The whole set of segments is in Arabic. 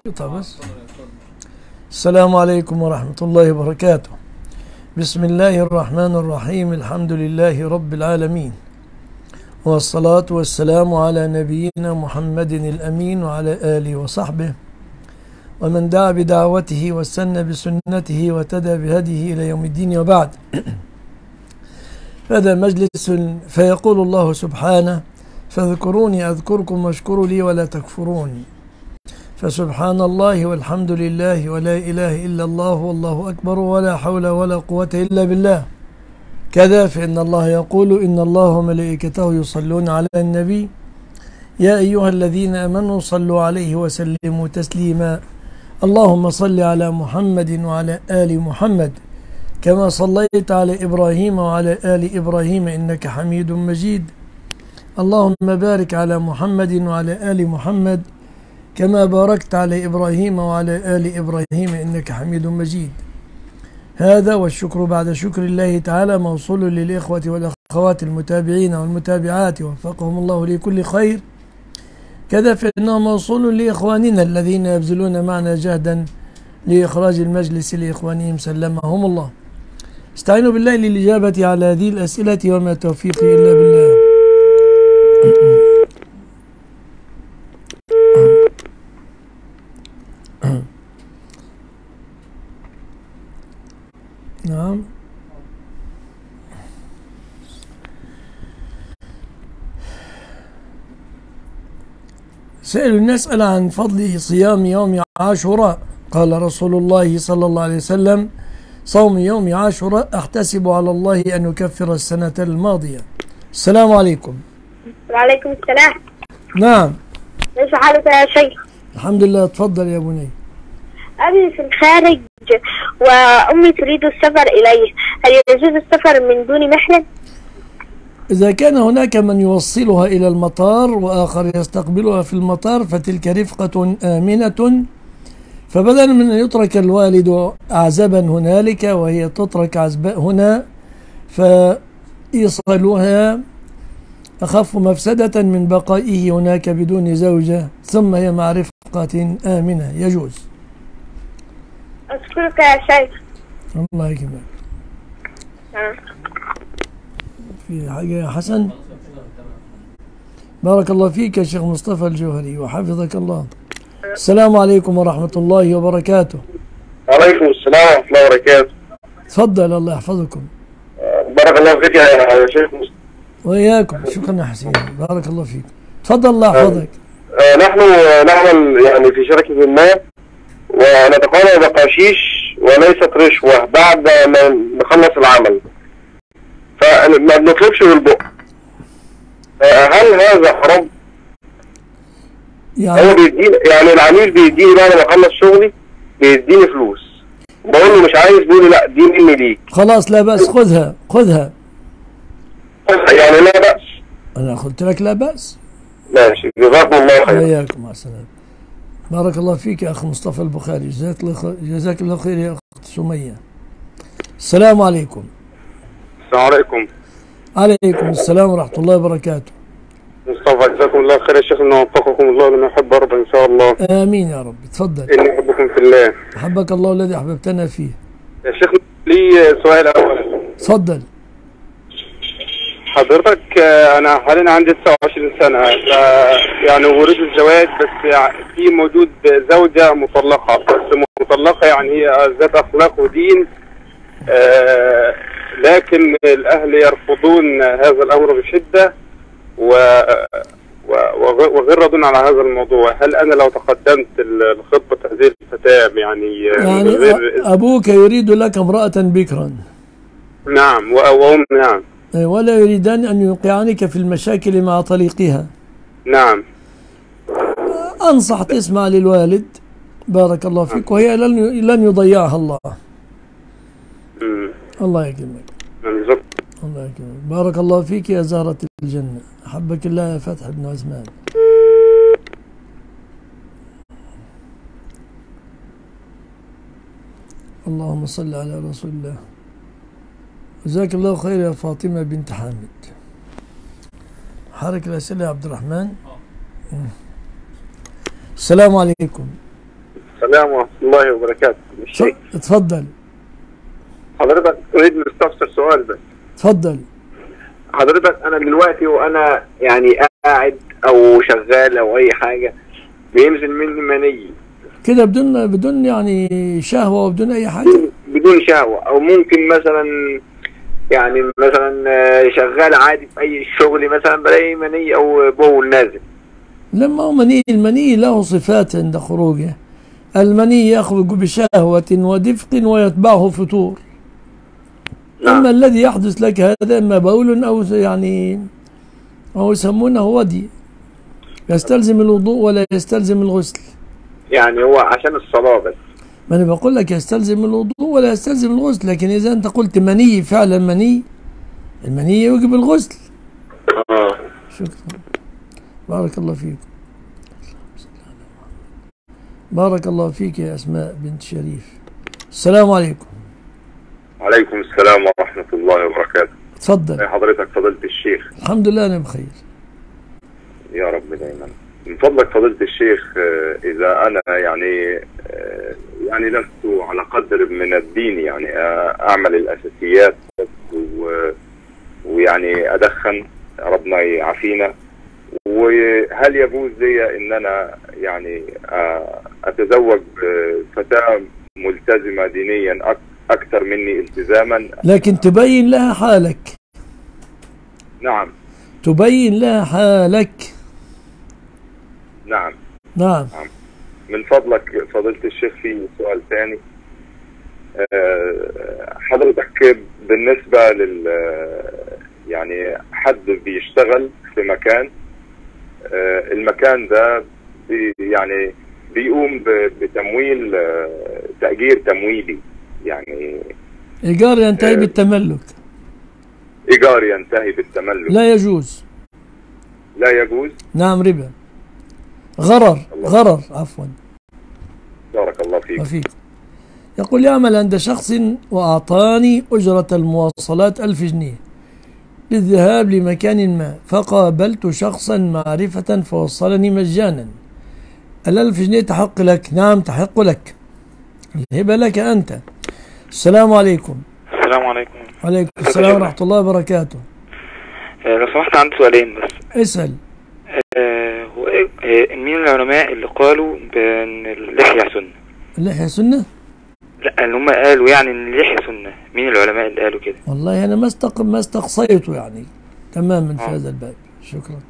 طب السلام عليكم ورحمة الله وبركاته. بسم الله الرحمن الرحيم. الحمد لله رب العالمين، والصلاة والسلام على نبينا محمد الأمين وعلى آله وصحبه ومن دعا بدعوته واستنى بسنته وتدى بهديه إلى يوم الدين، وبعد. هذا مجلس فيقول الله سبحانه: فاذكروني أذكركم واشكروا لي ولا تكفرون. فسبحان الله والحمد لله ولا إله إلا الله والله أكبر ولا حول ولا قوة إلا بالله. كذا فإن الله يقول: إن الله وملائكته يصلون على النبي يا أيها الذين آمنوا صلوا عليه وسلموا تسليما. اللهم صل على محمد وعلى آل محمد كما صليت على إبراهيم وعلى آل إبراهيم إنك حميد مجيد. اللهم بارك على محمد وعلى آل محمد كما باركت على إبراهيم وعلى آل إبراهيم إنك حميد مجيد. هذا والشكر بعد شكر الله تعالى موصول للإخوة والأخوات المتابعين والمتابعات وفقهم الله لكل خير. كذا فإنه موصول لإخواننا الذين يبذلون معنا جهدا لإخراج المجلس لإخوانهم سلمهم الله. استعينوا بالله للإجابة على هذه الأسئلة وما توفيقي إلا بالله. نعم. سائل نسأل عن فضل صيام يوم عاشوراء. قال رسول الله صلى الله عليه وسلم: صوم يوم عاشوراء أحتسب على الله أن يكفر السنة الماضية. السلام عليكم. وعليكم السلام. نعم. كيف حالك يا شيخ؟ الحمد لله. تفضل يا بني. أبي في الخارج وأمي تريد السفر إليه، هل يجوز السفر من دون محرم؟ إذا كان هناك من يوصلها إلى المطار وآخر يستقبلها في المطار فتلك رفقة آمنة، فبدلا من أن يترك الوالد أعزبا هنالك وهي تترك عزباء هنا، فإيصالها أخف مفسدة من بقائه هناك بدون زوجة، ثم هي مع رفقة آمنة يجوز. أشكرك يا شيخ. الله يكرمك. في حاجة يا حسن؟ بارك الله فيك يا شيخ مصطفى الجوهري وحفظك الله. السلام عليكم ورحمة الله وبركاته. وعليكم السلام ورحمة الله وبركاته. تفضل الله يحفظكم. بارك الله فيك يا شيخ مصطفى. وإياكم. شكرا يا حسين. بارك الله فيك. تفضل الله يحفظك. نحن نعمل يعني في شركة ما ونتقاضى بقاشيش وليست رشوة بعد ما نخلص العمل، فما بنطلبش بالبق. هل هذا حرام؟ يعني هو بيديني، يعني العميل بيديني بعد ما اخلص شغلي بيديني فلوس، بقول له مش عايز، بيقول لي لا دي مني ليك. خلاص لا بأس، خذها. يعني لا بأس. أنا قلت لك لا بأس. ماشي، جزاكم الله خير. وإياكم مع السلامة. بارك الله فيك يا أخ مصطفى البخاري. جزاك الله خير يا أخت سمية. السلام عليكم. السلام عليكم. عليكم السلام ورحمة الله وبركاته. مصطفى جزاكم الله خير يا شيخ، انه وفقكم الله لما يحب ربنا ان شاء الله. آمين يا رب. تفضل. اني احبكم في الله. أحبك الله الذي أحببتنا فيه. يا شيخ لي سؤال اول. تفضل. حضرتك انا حاليا عندي 29 سنه، يعني اريد الزواج، بس في موجود زوجه مطلقه، بس مطلقه يعني هي ذات اخلاق ودين، لكن الاهل يرفضون هذا الامر بشده وغير راضون على هذا الموضوع. هل انا لو تقدمت لخطبه هذه الفتاه يعني ابوك يريد لك امراه بكرا؟ نعم، وام. نعم. ولا يريدان أن يوقعانك في المشاكل مع طليقها. نعم. أنصح تسمع للوالد بارك الله فيك، وهي لن يضيعها الله. الله يكرمك. الله يكرمك. بارك الله فيك يا زهرة الجنة. أحبك الله يا فتح بن عثمان. اللهم صل على رسول الله. جزاك الله خير يا فاطمة بنت حامد. حرك الأسئلة يا عبد الرحمن. السلام عليكم. السلام ورحمة الله وبركاته. الشيخ اتفضل. حضرتك أريد نستفسر سؤال بس. اتفضل. حضرتك أنا دلوقتي وأنا يعني قاعد أو شغال أو أي حاجة بينزل مني مني كده بدون يعني شهوة وبدون أي حاجة؟ بدون شهوة، أو ممكن مثلا يعني مثلا شغال عادي في أي شغل مثلا بلاقي مني أو بول نازل. لما هو المني له صفات عند خروجه. المني يخرج بشهوة ودفق ويتبعه فتور. أما الذي يحدث لك هذا إما بول أو يعني أو يسمونه ودي، يستلزم الوضوء ولا يستلزم الغسل. يعني هو عشان الصلاة بس. ما أنا بقول لك يستلزم الوضوء ولا يستلزم الغسل، لكن إذا أنت قلت مني فعلا مني، المني يوجب الغسل. شكرا. بارك الله فيك. بارك الله فيك يا أسماء بنت شريف. السلام عليكم. وعليكم السلام ورحمة الله وبركاته. تفضل. حضرتك فضيلة الشيخ. الحمد لله أنا بخير. يا رب دايما. من فضلك فضيلة الشيخ، إذا أنا يعني لست على قدر من الدين، يعني أعمل الأساسيات ويعني أدخن، ربنا يعافينا، وهل يجوز لي إن أنا يعني أتزوج فتاة ملتزمة دينيا أكثر مني التزاما، لكن تبين لها حالك؟ نعم. تبين لها حالك؟ نعم. نعم. من فضلك فضيلة الشيخ في سؤال ثاني. حضرتك بالنسبة يعني حد بيشتغل في مكان، المكان ده يعني بيقوم بتمويل، تأجير تمويلي، يعني إيجار ينتهي بالتملك. إيجار ينتهي بالتملك لا يجوز. لا يجوز؟ نعم، ربا، غرر عفوا. بارك الله فيك. وفيك. يقول يعمل عند شخص وأعطاني أجرة المواصلات 1000 جنيه للذهاب لمكان ما، فقابلت شخصا معرفة فوصلني مجانا. 1000 جنيه تحق لك؟ نعم تحق لك، الهبة لك أنت. السلام عليكم. السلام عليكم. وعليكم السلام ورحمة الله وبركاته. لو سمحت عندي سؤالين بس. اسأل. هو مين العلماء اللي قالوا بأن اللحية سنة؟ اللحية سنة؟ لا، اللي هم قالوا يعني ان اللحية سنة، مين العلماء اللي قالوا كده؟ والله أنا ما استقصيته يعني تماما في هذا الباب. شكرا.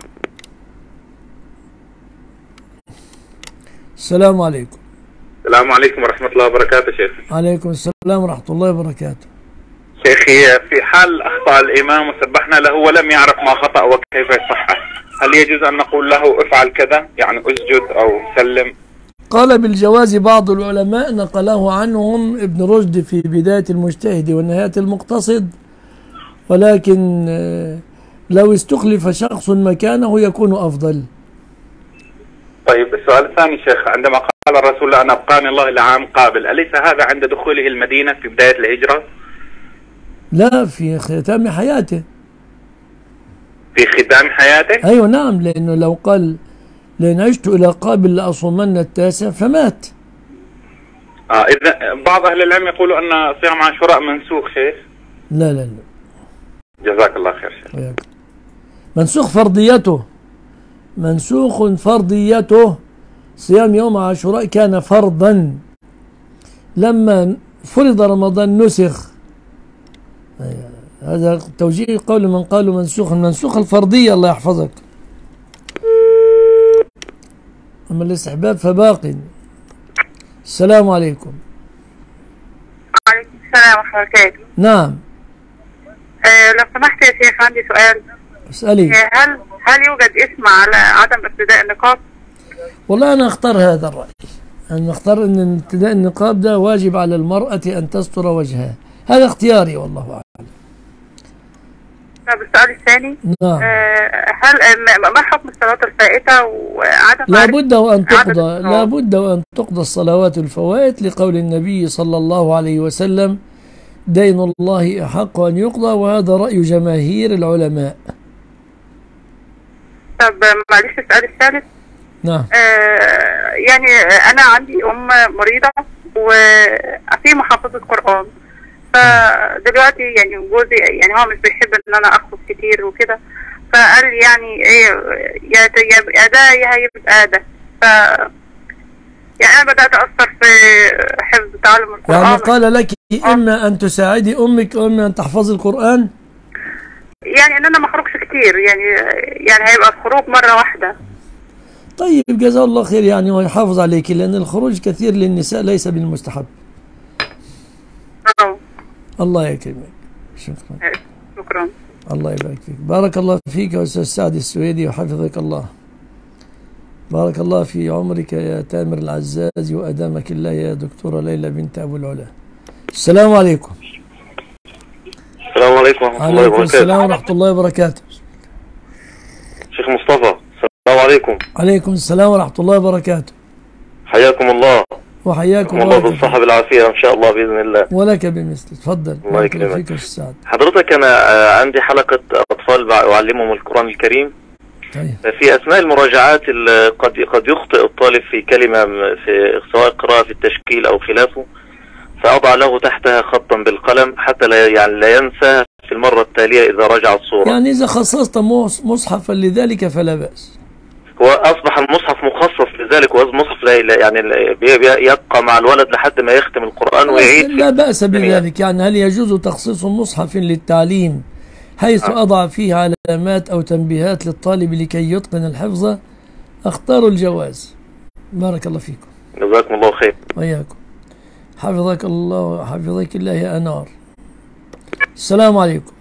السلام عليكم. السلام عليكم ورحمة الله وبركاته شيخ. عليكم السلام ورحمة الله وبركاته. شيخي، في حال أخطأ الإمام وسبحنا له ولم يعرف ما خطأ وكيف يصحح، هل يجوز أن نقول له افعل كذا، يعني اسجد أو سلم؟ قال بالجواز بعض العلماء، نقله عنهم ابن رشد في بداية المجتهد ونهاية المقتصد، ولكن لو استخلف شخص مكانه يكون أفضل. طيب السؤال الثاني شيخ، عندما قال الرسول أن أبقاني الله لعام قابل، أليس هذا عند دخوله المدينة في بداية الهجرة؟ لا، في ختام حياته. في ختام حياته؟ أيوة نعم، لأنه لو قال لأن عشت إلى قابل لأصومن التاسع فمات. إذا بعض أهل العلم يقولوا أن صيام عاشوراء منسوخ شيخ. لا لا لا. جزاك الله خير شيخ. منسوخ فرضيته، منسوخ فرضيته. صيام يوم عاشوراء كان فرضا، لما فرض رمضان نسخ. هذا توجيه قول من قالوا منسوخ، المنسوخ الفرضية. الله يحفظك. أما الاستحباب فباق. السلام عليكم. وعليكم السلام ورحمة الله وبركاته. نعم. لو سمحت يا شيخ عندي سؤال. اسألي. هل يوجد اسم على عدم ارتداء النقاب؟ والله أنا أختار هذا الرأي، أنا أختار أن ارتداء النقاب ده واجب على المرأة أن تستر وجهها، هذا اختياري والله أعلم. طب السؤال الثاني. نعم. ما حكم الصلوات الفائتة وعدم لابد وأن تقضى الصلوات الفوائت لقول النبي صلى الله عليه وسلم: دين الله أحق أن يقضى، وهذا رأي جماهير العلماء. طب معلش السؤال الثالث. نعم. يعني أنا عندي أم مريضة وفي محافظة قرآن، فدلوقتي يعني جوزي يعني هو مش بيحب إن أنا أخطب كتير وكده، فقال لي يعني إيه يا ده يا هيبقى ده. يعني أنا بدأت أثر في حفظ تعلم القرآن. يعني قال لك إما أن تساعدي أمك وإما أن تحفظي القرآن؟ يعني إن أنا ما أخرجش كتير، يعني هيبقى الخروج مرة واحدة. طيب جزاه الله خير، يعني ويحافظ عليك، لأن الخروج كثير للنساء ليس بالمستحب. الله يكرمك. شكرا. شكرا. الله يبارك فيك. بارك الله فيك يا أستاذ سعد السويدي وحفظك الله. بارك الله في عمرك يا تامر العزازي وأدامك الله يا دكتورة ليلى بنت أبو العلا. السلام عليكم. السلام عليكم ورحمة الله وبركاته. السلام ورحمة الله وبركاته. شيخ مصطفى، السلام عليكم. عليكم السلام ورحمة الله وبركاته. حياكم الله. وحياكم الله بالصحة بالعافية إن شاء الله بإذن الله. ولك بمثل. تفضل. الله يكرمك. فيك السعد. حضرتك أنا عندي حلقة أطفال أعلمهم القرآن الكريم. طيب. في أثناء المراجعات قد يخطئ الطالب في كلمة، في سواء قراءة في التشكيل أو خلافه، فأضع له تحتها خطا بالقلم حتى لا ينسى في المرة التالية إذا رجع الصورة. يعني إذا خصصت مصحفا لذلك فلا بأس. هو أصبح المصحف مخصص لذلك، والمصحف يعني يبقى مع الولد لحد ما يختم القرآن ويعيد. لا بأس بذلك. يعني هل يجوز تخصيص مصحف للتعليم حيث أضع فيه علامات أو تنبيهات للطالب لكي يتقن الحفظ؟ أختار الجواز. بارك الله فيكم. جزاكم الله خير. وإياكم. حفظك الله، حفظك الله يا أنار. السلام عليكم.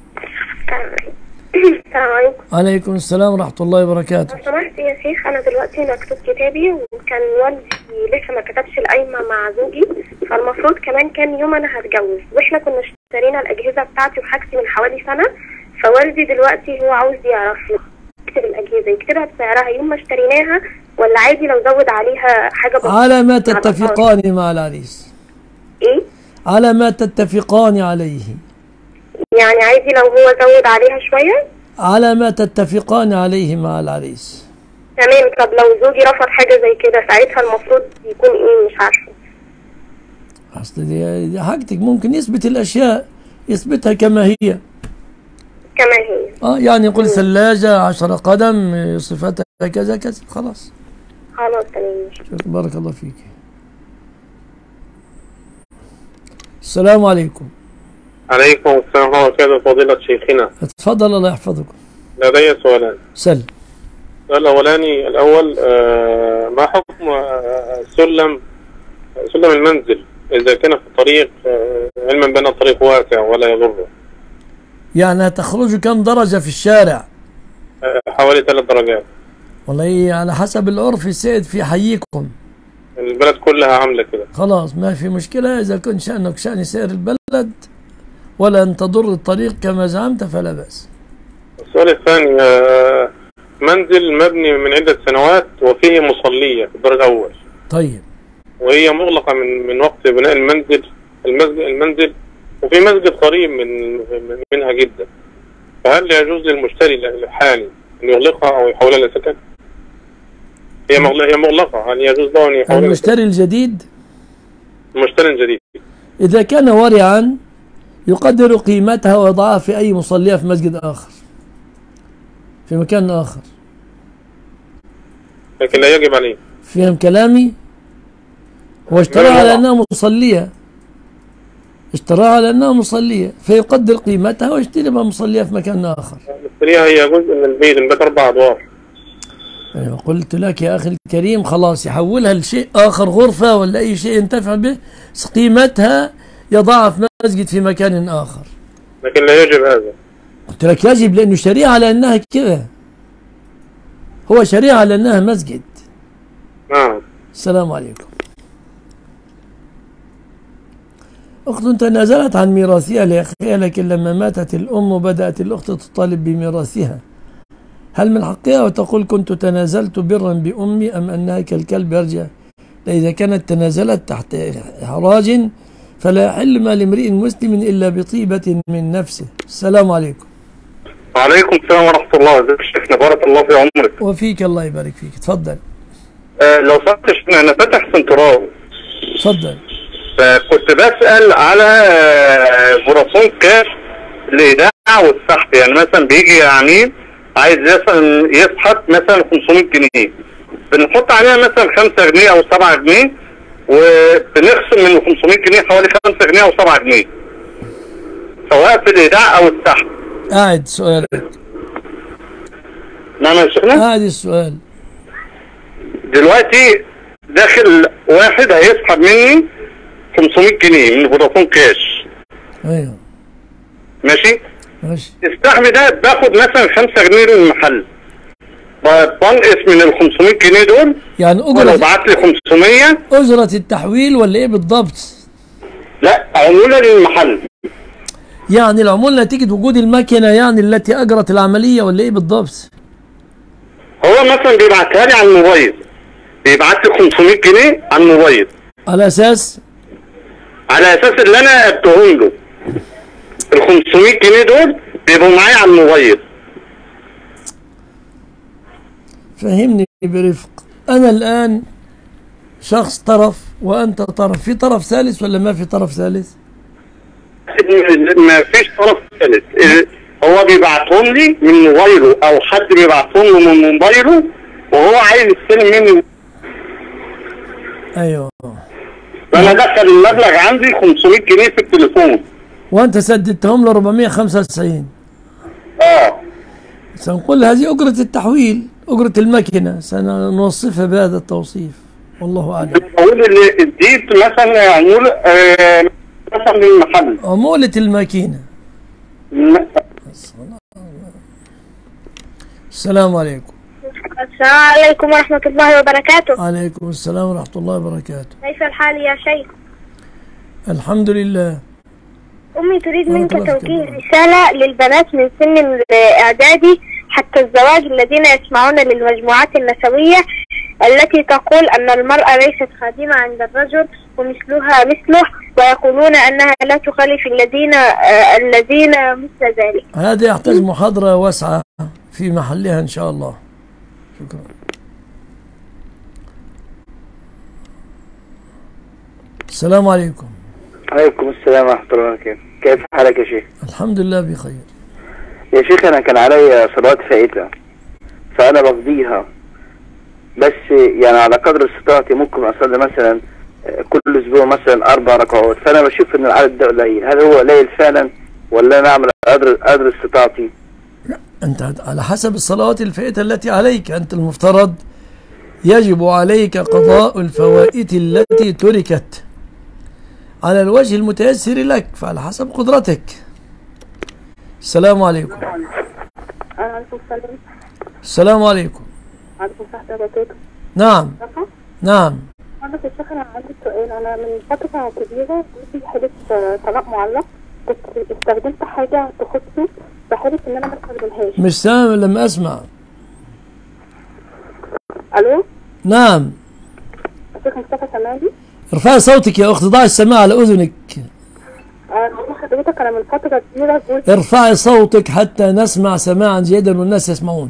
السلام عليكم. عليكم السلام ورحمة الله وبركاته. لو سمحت يا شيخ، أنا دلوقتي مكتوب كتابي وكان والدي لسه ما كتبش القايمة مع زوجي، فالمفروض كمان كام يوم أنا هتجوز، وإحنا كنا اشترينا الأجهزة بتاعتي وحاجتي من حوالي سنة، فوالدي دلوقتي هو عاوز يعرف يكتب الأجهزة يكتبها بسعرها يوم ما اشتريناها ولا عادي لو زود عليها حاجة بسيطة؟ على ما تتفقان مع العريس. إيه؟ على ما تتفقان عليه. يعني عادي لو هو زود عليها شوية؟ على ما تتفقان عليه مع العريس. تمام. طب لو زوجي رفض حاجة زي كده ساعتها المفروض يكون إيه؟ مش عارفة. أصل دي حاجتك، ممكن يثبت الأشياء، يثبتها كما هي. كما هي. يعني يقول ثلاجة 10 قدم صفتها كذا كذا، خلاص. خلاص تمام. بارك الله فيك. السلام عليكم. عليكم السلام ورحمة الله وبركاته. فضيلة شيخنا، تفضل الله يحفظكم. لدي سؤالان. سل. السؤال الأولاني ما حكم سلم المنزل إذا كان في الطريق، علما بأن الطريق واسع ولا يضره؟ يعني تخرج كم درجة في الشارع؟ حوالي 3 درجات. والله على حسب العرف السائد في حيكم. البلد كلها عاملة كده. خلاص ما في مشكلة، إذا كنت شأنك شأن سائر البلد ولا أن تضر الطريق كما زعمت فلا بأس. السؤال الثاني، منزل مبني من عدة سنوات وفيه مصلية في الدور الأول. طيب. وهي مغلقة من وقت بناء المنزل وفي مسجد قريب منها جدا، فهل يجوز للمشتري الحالي أن يغلقها أو يحولها لسكن؟ هي مغلقة، هل يجوز له أن يحولها؟ المشتري الجديد؟ المشتري الجديد إذا كان ورعا يقدر قيمتها ويضعها في أي مصلية في مسجد آخر، في مكان آخر، لكن لا يجب عليه. فهم كلامي؟ واشتراها على أنها مصلية، اشتراها على أنها مصلية فيقدر قيمتها ويشتري بها مصلية في مكان آخر. المصلية هي جزء من البيت 4 أدوار. أيوة قلت لك يا أخي الكريم خلاص يحولها لشيء آخر، غرفة ولا أي شيء ينتفع به، قيمتها يضعها في مسجد في مكان آخر. لكن لا يجب هذا. قلت لك يجب لأنه شريعة على أنها كذا، هو شريعة على أنها مسجد. نعم. السلام عليكم. أخت تنازلت عن ميراثها لأخيها، لكن لما ماتت الأم بدأت الأخت تطالب بميراثها، هل من حقها وتقول كنت تنازلت برا بأمي أم أنها كالكلب يرجع؟ إذا كانت تنازلت تحت إحراج فلا يحل ما لامرئ مسلم إلا بطيبة من نفسه. السلام عليكم. وعليكم السلام ورحمة الله. ازيك يا شيخنا؟ بارك الله في عمرك. وفيك الله يبارك فيك. تفضل. لو سمحت انا فاتح سنترال. اتفضل. فكنت بسأل على فودافون كاش الإيداع والسحب. يعني مثلا بيجي عميل عايز مثلا يسحب مثلا 500 جنيه، بنحط عليها مثلا 5 جنيه أو 7 جنيه، وبنخصم من 500 جنيه حوالي 5 جنيه أو 7 جنيه، سواء في الإيداع أو السحب. قاعد سؤالك. نعم يا شيخنا؟ قاعد السؤال. دلوقتي داخل واحد هيسحب مني 500 جنيه من فودافون كاش. ايوه ماشي؟ ماشي. السحب ده باخد مثلا 5 جنيه للمحل، بنقص من ال 500 جنيه دول يعني ولو بعت لي 500 أجرة التحويل ولا إيه بالضبط؟ لا، عمولة للمحل. يعني العمولة نتيجة وجود الماكينة يعني التي أجرت العملية ولا إيه بالضبط؟ هو مثلا بيبعتها لي على الموبايل، بيبعت لي 500 جنيه على الموبايل على أساس اللي أنا أديهم له. ال 500 جنيه دول بيبقوا معايا على الموبايل. فهمني برفق. أنا الآن شخص طرف وأنت طرف، في طرف ثالث ولا ما في طرف ثالث؟ ما فيش طرف ثالث. هو بيبعتهم لي من موبايله أو حد بيبعتهم له من موبايله وهو عايز يستلم مني. أيوه. فأنا دخل المبلغ عندي 500 جنيه في التليفون وأنت سددتهم له 495. سنقول هذه أجرة التحويل، أجرة الماكينة، سنوصفها بهذا التوصيف والله أعلم. بقول اللي اديت مثلا عمولة مثلا للمحل، عمولة الماكينة. السلام عليكم. السلام عليكم ورحمة الله وبركاته. عليكم السلام ورحمة الله وبركاته. كيف الحال يا شيخ؟ الحمد لله. أمي تريد منك توجيه رسالة للبنات من سن الإعدادي حتى الزواج الذين يسمعون للمجموعات النسوية التي تقول أن المرأة ليست خادمة عند الرجل ومثلها مثله، ويقولون أنها لا تخالف الذين مثل ذلك. هذا يحتاج محاضرة واسعة في محلها إن شاء الله. شكرا. السلام عليكم. عليكم السلام ورحمة الله وبركاته. كيف حالك يا شيخ؟ الحمد لله بخير. يا شيخ أنا كان علي صلوات فائتة فأنا بقضيها، بس يعني على قدر استطاعتي ممكن أصلي مثلا كل أسبوع مثلا 4 ركعات، فأنا بشوف إن العدد ده قليل. هل هو قليل فعلا ولا أنا أعمل قدر استطاعتي؟ أنت على حسب الصلوات الفائتة التي عليك. أنت المفترض يجب عليك قضاء الفوائت التي تركت على الوجه المتيسر لك، فعلى حسب قدرتك. السلام عليكم. عليكم السلام. السلام عليكم. عليكم السلام وبركاته. نعم. نعم. حضرتك يا شيخ أنا عندي سؤال. أنا من فترة كبيرة جوزي حدث طلاق معلق، كنت استخدمت حاجة تخصه بحلف إن أنا ما استخدمهاش. مش سامع لما أسمع. ألو؟ نعم. الشيخ مصطفى سماعي. ارفعي صوتك يا أخت، ضعي السماعة على أذنك. حضرتك أنا من فترة كبيرة جوزي. ارفعي صوتك حتى نسمع سماعا جيدا والناس يسمعون.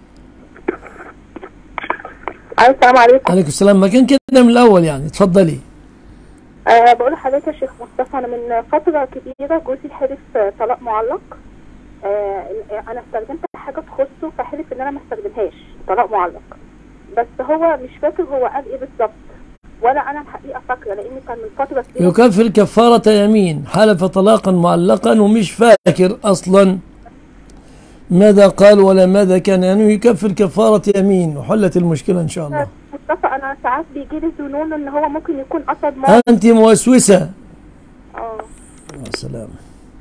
السلام عليكم. عليكم السلام. ما كان كده من الأول يعني. اتفضلي. بقول لحضرتك يا شيخ مصطفى أنا من فترة كبيرة جوزي حلف طلاق معلق. أنا استخدمت حاجة تخصه فحلف إن أنا ما استخدمهاش، طلاق معلق، بس هو مش فاكر هو قال إيه بالظبط، ولا أنا الحقيقة فاكرة لأن كان من فترة كبيرة. يكفر كفارة يمين. حلف طلاقا معلقا ومش فاكر أصلا ماذا قال ولا ماذا كان، يعني يكفر كفارة يمين وحلت المشكلة إن شاء الله. مصطفى أنا ساعات بيجي لي ظنون إن هو ممكن يكون قصد ما. أنت موسوسة. السلام.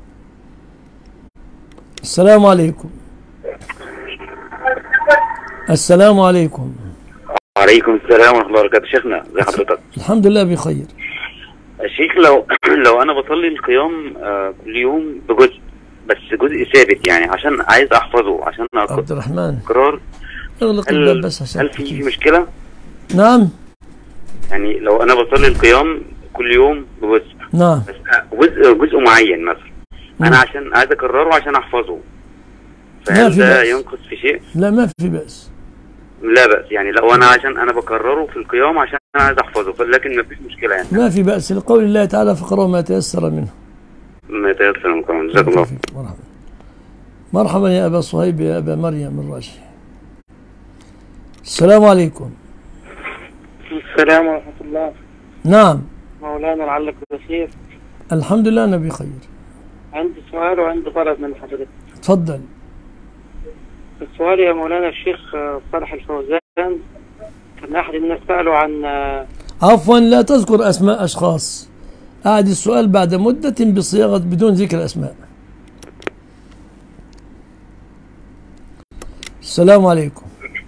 السلام عليكم. السلام عليكم. وعليكم السلام ورحمة الله وبركاته. شيخنا ازي حضرتك؟ الحمد لله بخير. الشيخ لو أنا بصلي القيام كل يوم بجزء، بس جزء ثابت يعني عشان عايز أحفظه عشان عبد الرحمن قرار، اغلق الباب بس عشان هل في مشكلة؟ نعم. يعني لو أنا بصلي القيام كل يوم بجزء، نعم، بس جزء معين مثلا أنا عشان عايز أكرره عشان أحفظه، فهل ده ينقص في شيء؟ لا ما في بأس. لا بأس يعني، لو أنا عشان أنا بكرره في القيام عشان أنا عايز أحفظه، لكن مفيش مشكلة يعني. ما في بأس، لقول الله تعالى فقرأوا ما تيسر منه. ما تيسر من القرآن. جزاك الله. مرحبا. مرحبا يا أبا صهيب، يا أبا مريم الراشي. السلام عليكم. السلام ورحمة الله. نعم مولانا لعلك بخير. الحمد لله أنا بخير. عندي سؤال وعندي طلب من حضرتك. تفضل. السؤال يا مولانا الشيخ صالح الفوزان، كان أحد الناس سألوا عن عفوا لا تذكر أسماء أشخاص، أعد السؤال بعد مدة بصياغة بدون ذكر أسماء. السلام عليكم.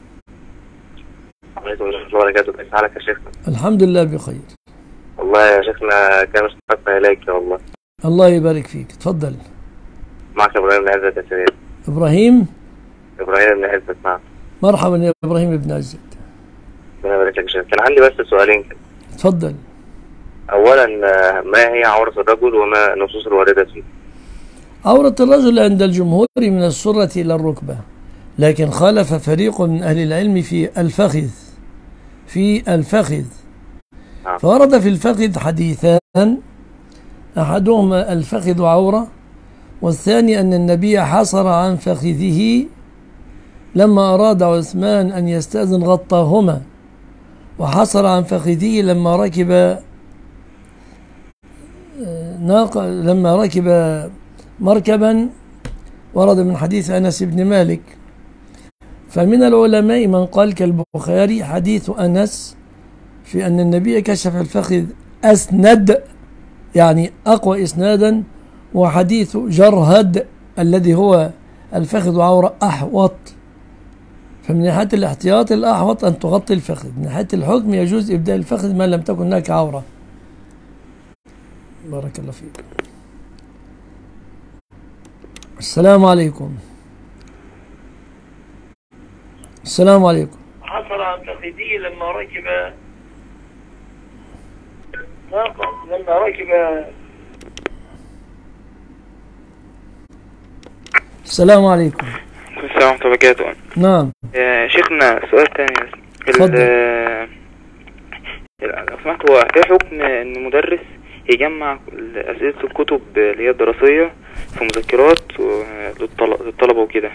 عليكم ورحمة الله وبركاته. كيف حالك يا شيخنا؟ الحمد لله بخير. والله يا شيخنا كان اشتقنا إليك والله. الله يبارك فيك. تفضل. معك إبراهيم بن عزت يا سيدي. إبراهيم بن عزت. نعم. مرحبا يا إبراهيم بن عزت. ربنا يبارك لك يا شيخ. كان عندي بس سؤالين كده. تفضل. أولا ما هي عورة الرجل وما النصوص الواردة فيه؟ عورة الرجل عند الجمهور من السرة إلى الركبة، لكن خالف فريق من أهل العلم في الفخذ. فورد في الفخذ حديثان، أحدهما الفخذ عورة، والثاني أن النبي حصر عن فخذه لما أراد عثمان أن يستأذن غطاهما، وحصر عن فخذه لما ركب مركبا، ورد من حديث أنس بن مالك. فمن العلماء من قال كالبخاري حديث أنس في أن النبي كشف الفخذ أسند، يعني أقوى إسنادا، وحديث جرهد الذي هو الفخذ عورة أحوط. فمن ناحية الاحتياط الأحوط أن تغطي الفخذ، من ناحية الحكم يجوز إبداء الفخذ ما لم تكن هناك عورة. بارك الله فيك. السلام عليكم. السلام عليكم. حصل عن فخذه لما ركب السلام عليكم. السلام ورحمة الله وبركاته. نعم. شيخنا سؤال تاني. لو سمحت، هو ايه حكم ان مدرس يجمع أسئلة الكتب اللي هي الدراسية في مذكرات للطلبة وكده؟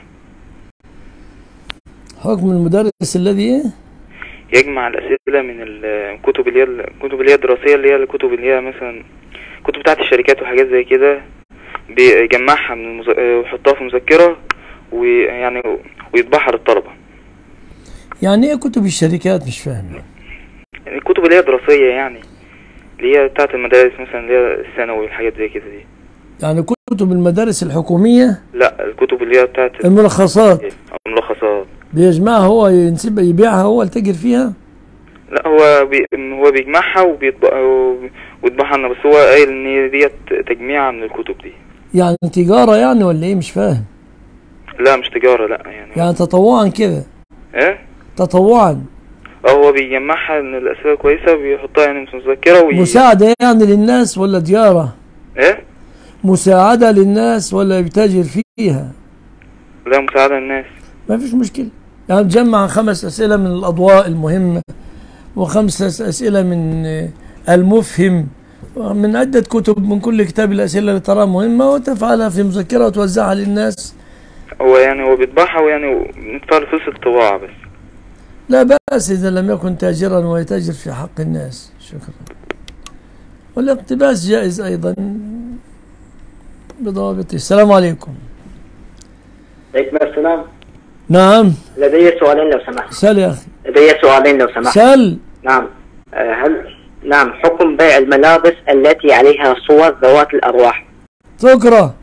حكم المدرس الذي يجمع الأسئلة من الكتب اللي هي الدراسية، اللي هي الكتب اللي هي مثلا كتب بتاعت الشركات وحاجات زي كده، بيجمعها ويحطها في مذكرة ويعني ويطبعها للطلبة. يعني ايه كتب الشركات؟ مش فاهم. يعني الكتب اللي هي دراسية، يعني اللي هي بتاعت المدارس مثلا، اللي هي الثانوي والحاجات زي كده دي. يعني كتب المدارس الحكومية؟ لا، الكتب اللي هي بتاعت الملخصات. الملخصات بيجمعها هو، يبيعها هو، يتاجر فيها؟ لا، هو بيجمعها ويطبعها لنا، بس هو قايل ان ديت تجميعة من الكتب دي. يعني تجارة يعني ولا ايه؟ مش فاهم. لا مش تجارة، لا يعني تطوعا كده. ايه؟ تطوعا. هو بيجمعها من الأسئلة كويسة، بيحطها يعني في مذكرة مساعدة يعني للناس ولا تجارة؟ ايه؟ مساعدة للناس ولا بيتاجر فيها؟ لا، مساعدة للناس. ما فيش مشكلة. يعني تجمع 5 أسئلة من الأضواء المهمة، و5 أسئلة من المفهم، من عدة كتب، من كل كتاب الأسئلة اللي تراها مهمة، وتفعلها في مذكرة وتوزعها للناس. هو بيطبعها، ويعني ندفع له فلوس الطباعة بس. لا بأس إذا لم يكن تاجرا ويتاجر في حق الناس. شكرا. والاقتباس جائز أيضا بضوابطه. السلام عليكم. عليكم السلام. نعم. لدي سؤالين لو سمحت. سل يا أخي. لدي سؤالين لو سمحت. سل. نعم. نعم، حكم بيع الملابس التي عليها صور ذوات الأرواح. تكره.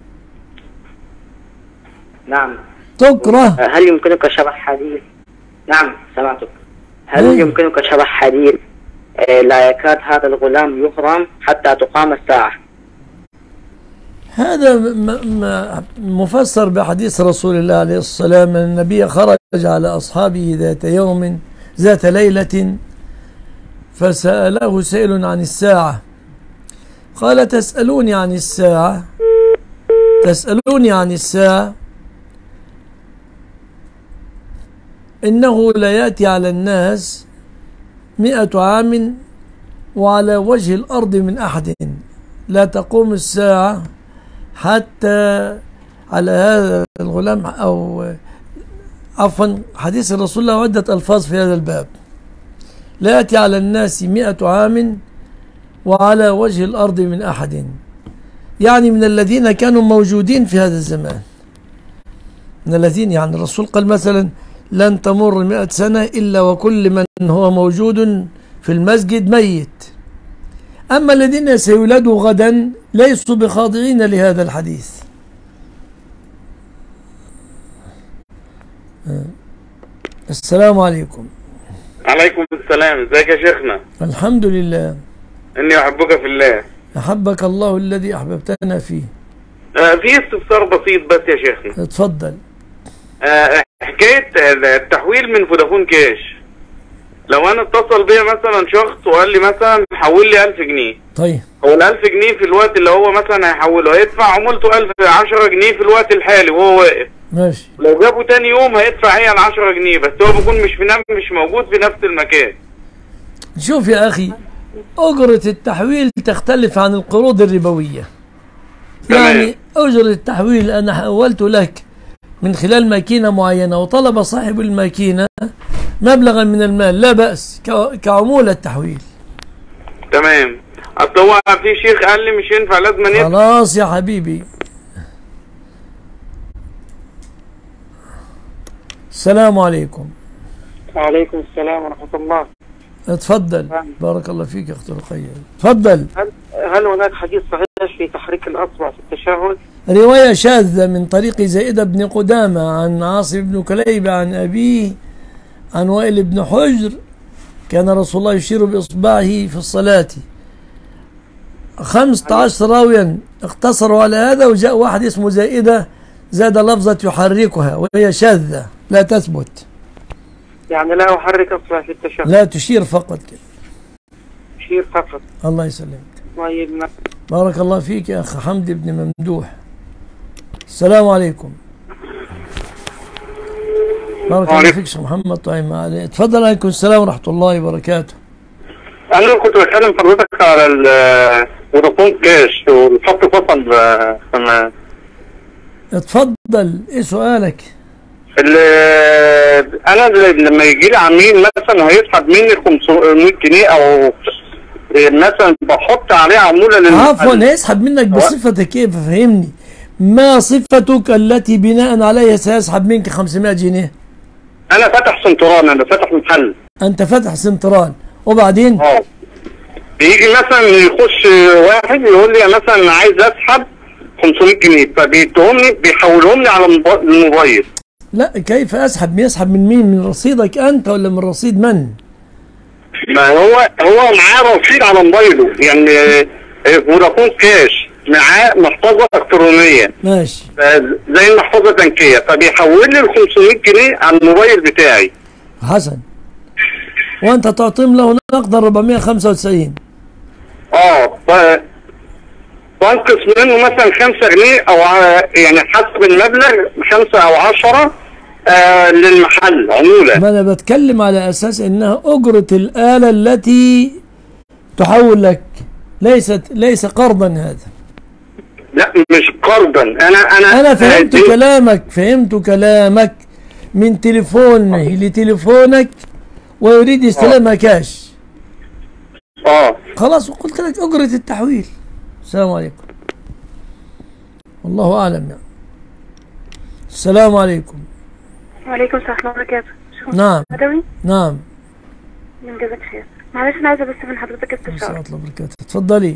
نعم. تكره. هل يمكنك شرح حديث؟ نعم سمعتك. هل يمكنك شرح حديث لا يكاد هذا الغلام يحرم حتى تقام الساعة؟ هذا مفسر بحديث رسول الله عليه الصلاة والسلام، أن النبي خرج على أصحابه ذات ليلة، فسأله سائل عن الساعة، قال تسألوني عن الساعة إنه لا يأتي على الناس 100 عام وعلى وجه الأرض من أحد لا تقوم الساعة حتى على هذا الغلام، أو عفوا حديث الرسول له عدة ألفاظ في هذا الباب. لا يأتي على الناس 100 عام وعلى وجه الأرض من أحد، يعني من الذين كانوا موجودين في هذا الزمان، من الذين، يعني الرسول قال مثلا لن تمر 100 سنة إلا وكل من هو موجود في المسجد ميت. أما الذين سيولدوا غدا ليسوا بخاضعين لهذا الحديث. السلام عليكم. عليكم السلام. ازيك يا شيخنا؟ الحمد لله. اني احبك في الله. احبك الله الذي احببتنا فيه. في استفسار بسيط بس يا شيخنا. اتفضل. حكاية التحويل من فودافون كاش، لو انا اتصل بيا مثلا شخص وقال لي مثلا حول لي 1000 جنيه. طيب. هو ال 1000 جنيه في الوقت اللي هو مثلا هيحوله هيدفع عمولته 10 جنيه في الوقت الحالي وهو واقف. ماشي. لو جابه تاني يوم هيدفع هي ال 10 جنيه، بس هو بيكون مش موجود في نفس المكان. شوف يا أخي، أجرة التحويل تختلف عن القروض الربوية. يعني أجرة التحويل أنا حولت لك من خلال ماكينة معينة وطلب صاحب الماكينة مبلغا من المال، لا بأس كعمولة التحويل. تمام. أصل هو في شيخ قال لي مش ينفع، لازم يدفع. خلاص يا حبيبي. السلام عليكم. وعليكم السلام ورحمة الله. اتفضل. بارك الله فيك يا اخت رقية. اتفضل. هل هناك حديث صحيح في تحريك الأصبع في التشهد؟ رواية شاذة من طريق زائد بن قدامة عن عاصم بن كليبة عن أبيه عن وائل بن حجر كان رسول الله يشير بإصبعه في الصلاة. 15 راويا اقتصروا على هذا، وجاء واحد اسمه زائدة زاد لفظة يحركها وهي شاذة لا تثبت. يعني لا أحرك أصبع في التشهد، لا تشير فقط كده. تشير فقط. الله يسلمك. طيب. بارك الله فيك يا أخ حمدي بن ممدوح. السلام عليكم. بارك الله فيك شيخ محمد. طيب اتفضل. عليكم السلام ورحمة الله وبركاته. أنا كنت بتكلم حضرتك على فودافون كاش والخط فصل. اتفضل. ايه سؤالك؟ انا لما يجي لي عميل مثلا هيسحب مني 500 جنيه او مثلا بحط عليه عموله عفوا هيسحب منك بصفتك ايه؟ فهمني، ما صفتك التي بناء عليها سيسحب منك 500 جنيه؟ انا فاتح سنترال، انا فاتح محل. انت فاتح سنترال وبعدين؟ بيجي مثلا يخش واحد يقول لي مثلا عايز اسحب 500 جنيه، فبيديهم بيحولهم لي على الموبايل. لا، كيف اسحب؟ يسحب من مين؟ من رصيدك انت ولا من رصيد من؟ ما هو معاه رصيد على موبايله، يعني فودافون كاش معاه محفظه الكترونيه. ماشي. زي المحفظه البنكيه، فبيحول لي ال 500 جنيه على الموبايل بتاعي. حسن. وانت تعطيهم له نقدا 495. بنقص منه مثلا 5 جنيه او يعني حسب المبلغ 5 أو 10 للمحل عمولة. ما انا بتكلم على اساس انها اجرة الآلة التي تحول لك، ليس قرضا هذا. لا مش قرضا. انا فهمت كلامك من تليفونه لتليفونك ويريد استلامها كاش. خلاص، وقلت لك اجرة التحويل. السلام عليكم. والله اعلم يعني. السلام عليكم. وعليكم السلام ورحمة الله وبركاته. نعم. بدوي؟ نعم. من جزاك خير. معلش انا عايزة بس من حضرتك استفسار. السلام عليكم ورحمة الله وبركاته. اتفضلي.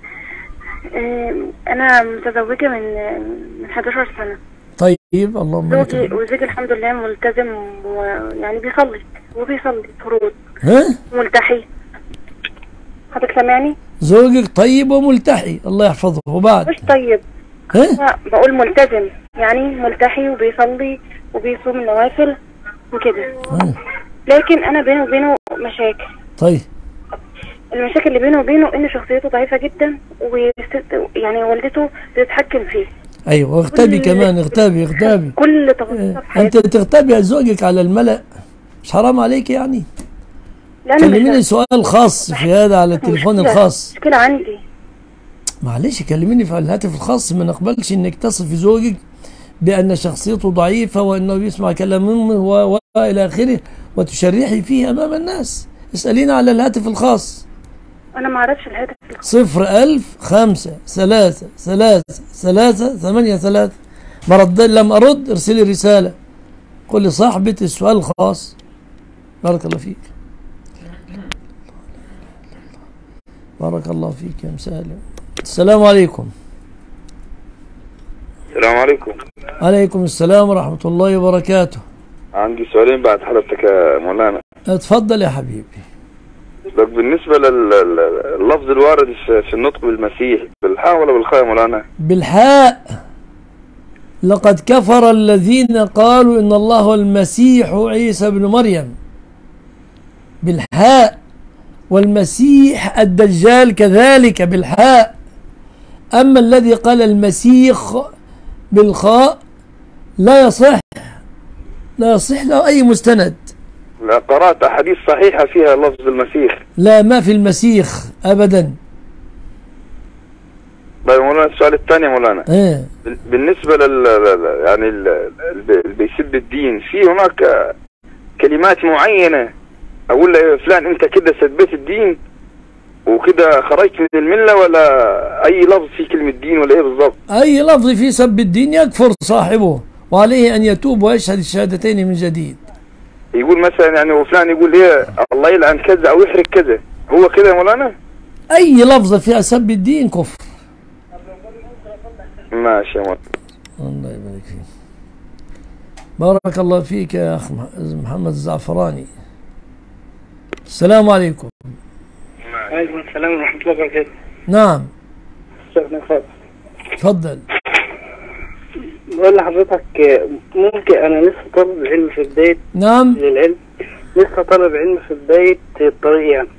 انا متزوجة من 11 سنة. طيب، اللهم لك الحمد. وزوجي الحمد لله ملتزم ويعني بيصلي فروض. ها؟ ملتحي. حضرتك سامعني؟ زوجك طيب وملتحي، الله يحفظه. وبعد؟ مش طيب. ها؟ بقول ملتزم، يعني ملتحي وبيصلي وبيصوم النوافل وكده. لكن انا بينه وبينه مشاكل. طيب. المشاكل اللي بينه وبينه ان شخصيته ضعيفة جدا، يعني والدته بتتحكم فيه. ايوه، واغتابي كمان. اغتابي كل تفاصيل. انت تغتابي زوجك على الملأ؟ مش حرام عليك يعني؟ لا أنا كلميني سؤال خاص في هذا على التليفون الخاص. مشكلة عندي. معلش كلميني في الهاتف الخاص. ما نقبلش انك تصف زوجك بأن شخصيته ضعيفة وأنه بيسمع كلام أمه وإلى آخره وتشرحي فيه أمام الناس. اسألينا على الهاتف الخاص. أنا ما أعرفش الهاتف الخاص. 01000-5-3-3-3-8-3. لم أرد ارسلي رسالة قل لصاحبة السؤال الخاص. بارك الله فيك. بارك الله فيك يا مسالم. السلام عليكم. السلام عليكم. عليكم السلام ورحمة الله وبركاته. عندي سؤالين بعد حضرتك يا مولانا. اتفضل يا حبيبي. بالنسبة لللفظ الوارد في النطق بالمسيح، بالحاء ولا بالخاء يا مولانا؟ بالحاء. لقد كفر الذين قالوا إن الله هو المسيح عيسى بن مريم، بالحاء. والمسيح الدجال كذلك بالحاء. أما الذي قال المسيح بالخاء لا يصح، لا يصح له أي مستند. لا، قرأت أحاديث صحيحة فيها لفظ المسيح. لا، ما في المسيح أبدا. طيب مولانا السؤال الثاني يا مولانا. بالنسبة يعني اللي بيسب الدين، في هناك كلمات معينة أقول له فلان أنت كده سبيت الدين وكده خرجت من الملة، ولا أي لفظ في كلمة دين ولا إيه بالضبط؟ أي لفظ في سب الدين يكفر صاحبه وعليه أن يتوب ويشهد الشهادتين من جديد. يقول مثلا يعني وفلان يقول إيه الله يلعن كذا أو يحرق كذا، هو كده يا مولانا؟ أي لفظ فيها سب الدين كفر. ماشي يا مولانا. الله يبارك فيك. بارك الله فيك يا أخ محمد الزعفراني. السلام عليكم. وعليكم السلام ورحمة الله وبركاته. نعم. شيخنا فاضل. اتفضل. بقول لحضرتك ممكن أنا لسه طالب علم في بداية نعم للعلم، لسه طالب علم في بداية الطريق يعني.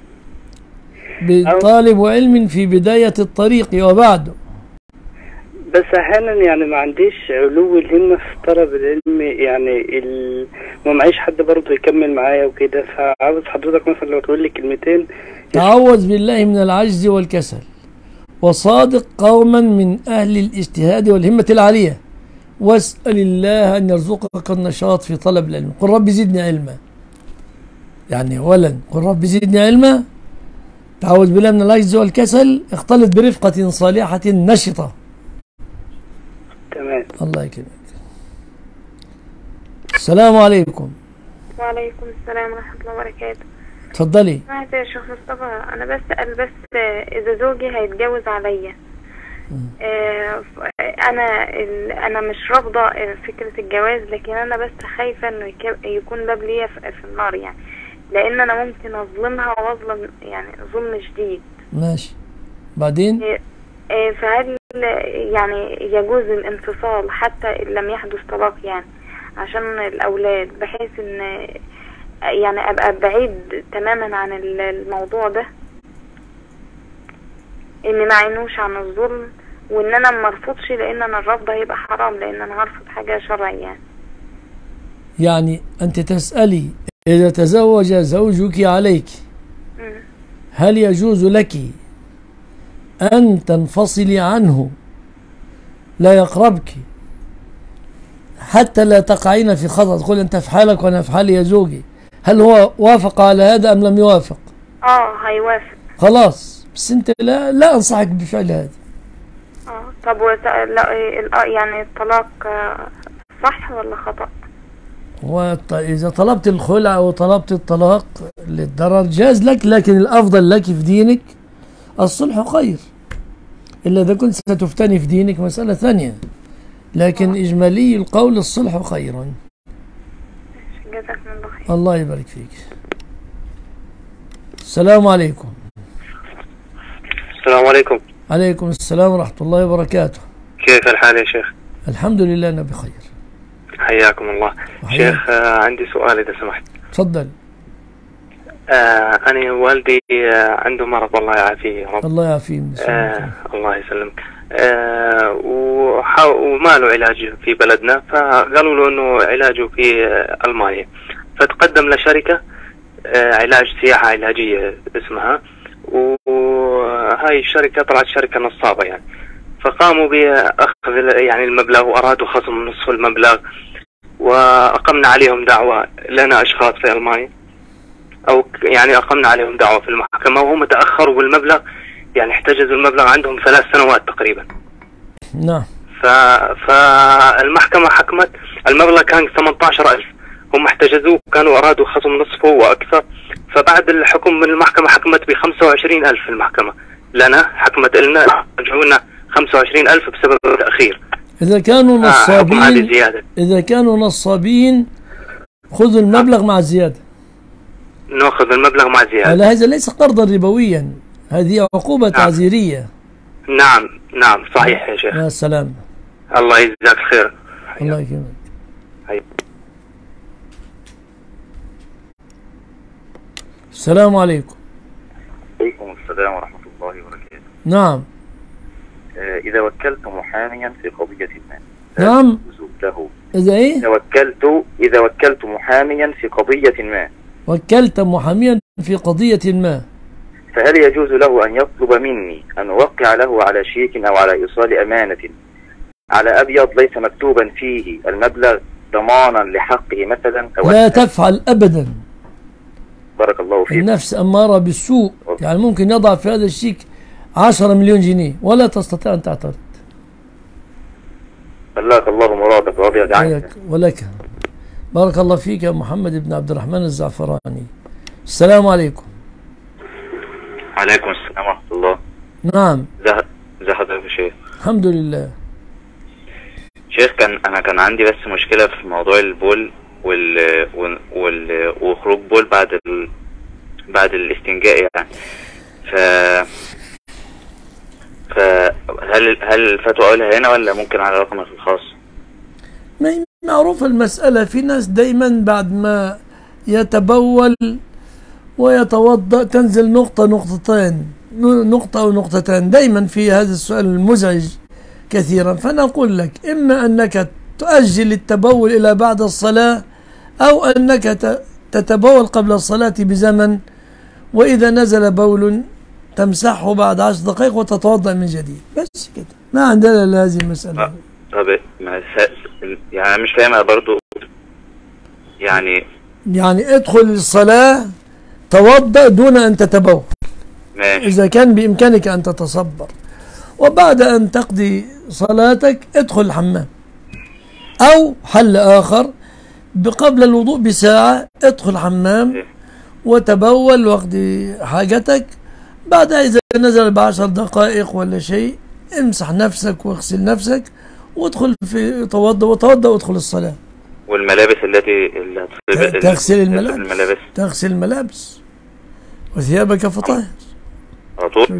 طالب علم في بداية الطريق وبعده. بس أحيانا يعني ما عنديش علو الهمة في طلب العلم، يعني ما معيش حد برضه يكمل معايا وكده، فعاوز حضرتك مثلا لو تقول لي كلمتين. تعوذ بالله من العجز والكسل، وصادق قوما من أهل الاجتهاد والهمة العالية، واسأل الله أن يرزقك النشاط في طلب العلم. قل رب زدني علما. يعني أولا قل رب زدني علما، تعوذ بالله من العجز والكسل، اختلط برفقة صالحة نشطة. تمام. الله يكرمك. السلام عليكم. وعليكم السلام ورحمة الله وبركاته. اتفضلي. يا شيخ مصطفى، أنا بسأل بس إذا زوجي هيتجوز عليا، أنا مش رافضة فكرة الجواز، لكن أنا بس خايفة إنه يكون باب ليا في النار يعني، لأن أنا ممكن أظلمها وأظلم يعني ظلم شديد. ماشي. بعدين؟ فهل يعني يجوز الانفصال حتى لم يحدث طلاق يعني عشان الأولاد، بحيث إن يعني أبقى بعيد تماما عن الموضوع ده، إن ما عينوش عن الظلم، وإن أنا ما ارفضش، لأن أنا الرفض هيبقى حرام، لأن أنا هرفض حاجة شرعية يعني. أنت تسألي إذا تزوج زوجك عليك هل يجوز لك أن تنفصلي عنه لا يقربك حتى لا تقعين في خطأ، تقول أنت في حالك وأنا في حالي يا زوجي، هل هو وافق على هذا أم لم يوافق؟ هيوافق. خلاص، بس أنت لا أنصحك بفعل هذا. طب يعني الطلاق صح ولا خطأ؟ وإذا طلبت الخلع أو طلبت الطلاق للضرر جاز لك، لكن الأفضل لك في دينك الصلح خير، إلا إذا كنت ستفتني في دينك مسألة ثانية، لكن إجمالي القول الصلح خير. جزاكم الله خير. الله يبارك فيك. السلام عليكم. السلام عليكم. عليكم السلام ورحمة الله وبركاته. كيف الحال يا شيخ؟ الحمد لله أنا بخير. حياكم الله. شيخ عندي سؤال إذا سمحت. تفضل. أنا والدي عنده مرض، الله يعافيه يا رب. الله يعافيه. الله يسلمك. وما له علاج في بلدنا، فقالوا له إنه علاجه في ألمانيا، فتقدم لشركة علاج سياحة علاجية اسمها، وهاي الشركة طلعت شركة نصابة يعني، فقاموا بأخذ يعني المبلغ وأرادوا خصم نصف المبلغ، وأقمنا عليهم دعوة لنا أشخاص في ألمانيا، أو يعني أقمنا عليهم دعوة في المحكمة، وهم تأخروا بالمبلغ، يعني احتجزوا المبلغ عندهم 3 سنوات تقريبا. نعم. فالمحكمة حكمت المبلغ كان 18,000، هم احتجزوه وكانوا أرادوا خصم نصفه وأكثر، فبعد الحكم من المحكمة حكمت ب25,000 المحكمة لنا، حكمت لنا رجعوا لنا 25,000 بسبب التأخير. إذا كانوا نصابين إذا كانوا نصابين خذوا المبلغ مع الزيادة. نأخذ المبلغ مع زيادة. هذا ليس قرضا ربويا، هذه عقوبة تعزيرية. نعم صحيح يا شيخ. يا سلام. الله يجزاك خير. الله يكرمك. السلام عليكم. وعليكم السلام ورحمة الله وبركاته. نعم. إذا وكلت محاميا في قضية ما. نعم. له. إذا إيه؟ إذا وكلت محاميا في قضية ما. وكلت محاميا في قضية ما. فهل يجوز له أن يطلب مني أن أوقع له على شيك أو على إيصال أمانة على أبيض ليس مكتوبا فيه المبلغ ضمانا لحقه مثلا؟ لا تفعل أبدا. بارك الله فيك. النفس أمارة بالسوء، يعني ممكن يضع في هذا الشيك 10 مليون جنيه ولا تستطيع أن تعترض. بلغك الله مرادك ورضي عنك. ولك. بارك الله فيك يا محمد بن عبد الرحمن الزعفراني. السلام عليكم. عليكم السلام ورحمة الله. نعم. ازي حضرتك يا شيخ؟ الحمد لله. شيخ أنا كان عندي بس مشكلة في موضوع البول وخروج بول بعد الاستنجاء يعني. هل الفتوى أقولها هنا ولا ممكن على رقمك الخاص؟ معروفة المسألة، في ناس دايما بعد ما يتبول ويتوضأ تنزل نقطتين، نقطة أو نقطتان، دايما في هذا السؤال المزعج كثيرا. فأنا أقول لك إما أنك تؤجل التبول إلى بعد الصلاة، أو أنك تتبول قبل الصلاة بزمن، وإذا نزل بول تمسحه بعد 10 دقائق وتتوضأ من جديد، بس كده، ما عندنا إلا هذه المسألة. طب يعني مش فاهمها برضو، يعني ادخل الصلاة توضأ دون أن تتبول. ماشي. إذا كان بإمكانك أن تتصبر، وبعد أن تقضي صلاتك ادخل الحمام، أو حل آخر قبل الوضوء بساعة ادخل الحمام وتبول واقضي حاجتك، بعد إذا نزل ب10 دقائق ولا شيء امسح نفسك واغسل نفسك وادخل في توضأ وادخل الصلاة. والملابس التي تغسل الملابس. تغسل الملابس وثيابك فطهر. طول.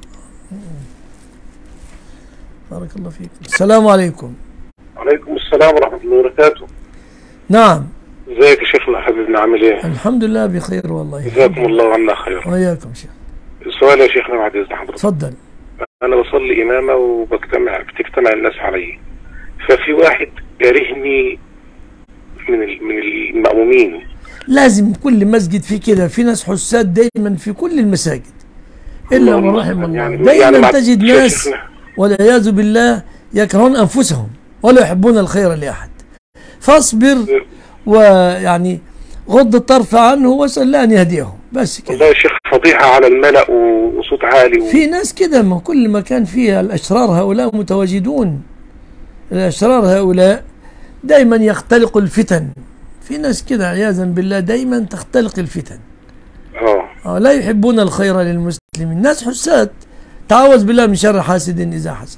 بارك الله فيك. السلام عليكم. وعليكم السلام ورحمة الله وبركاته. نعم. ازيك يا شيخنا حبيبنا، عامل ايه؟ الحمد لله بخير والله. جزاكم الله عنا خير. وإياكم شيخ. السؤال يا شيخنا بعد إذن حضرتك. اتفضل. أنا بصلي إمامة بتجتمع الناس علي، ففي واحد كارهني من المأمومين. لازم كل مسجد في كده، في ناس حساد دايما في كل المساجد إلا من رحم الله. يعني دايما تجد ناس والعياذ بالله يكرهون أنفسهم ولا يحبون الخير لأحد. فاصبر ويعني غض الطرف عنه واسأل الله أن يهديهم، بس كده. والله يا شيخ فضيحة على الملأ وصوت عالي في ناس كده، ما كل مكان فيها الأشرار هؤلاء متواجدون. الأشرار هؤلاء دايما يختلق الفتن، في ناس كده عياذا بالله دايما تختلق الفتن. لا يحبون الخير للمسلمين، ناس حساد. تعوذ بالله من شر حاسد إذا حسد.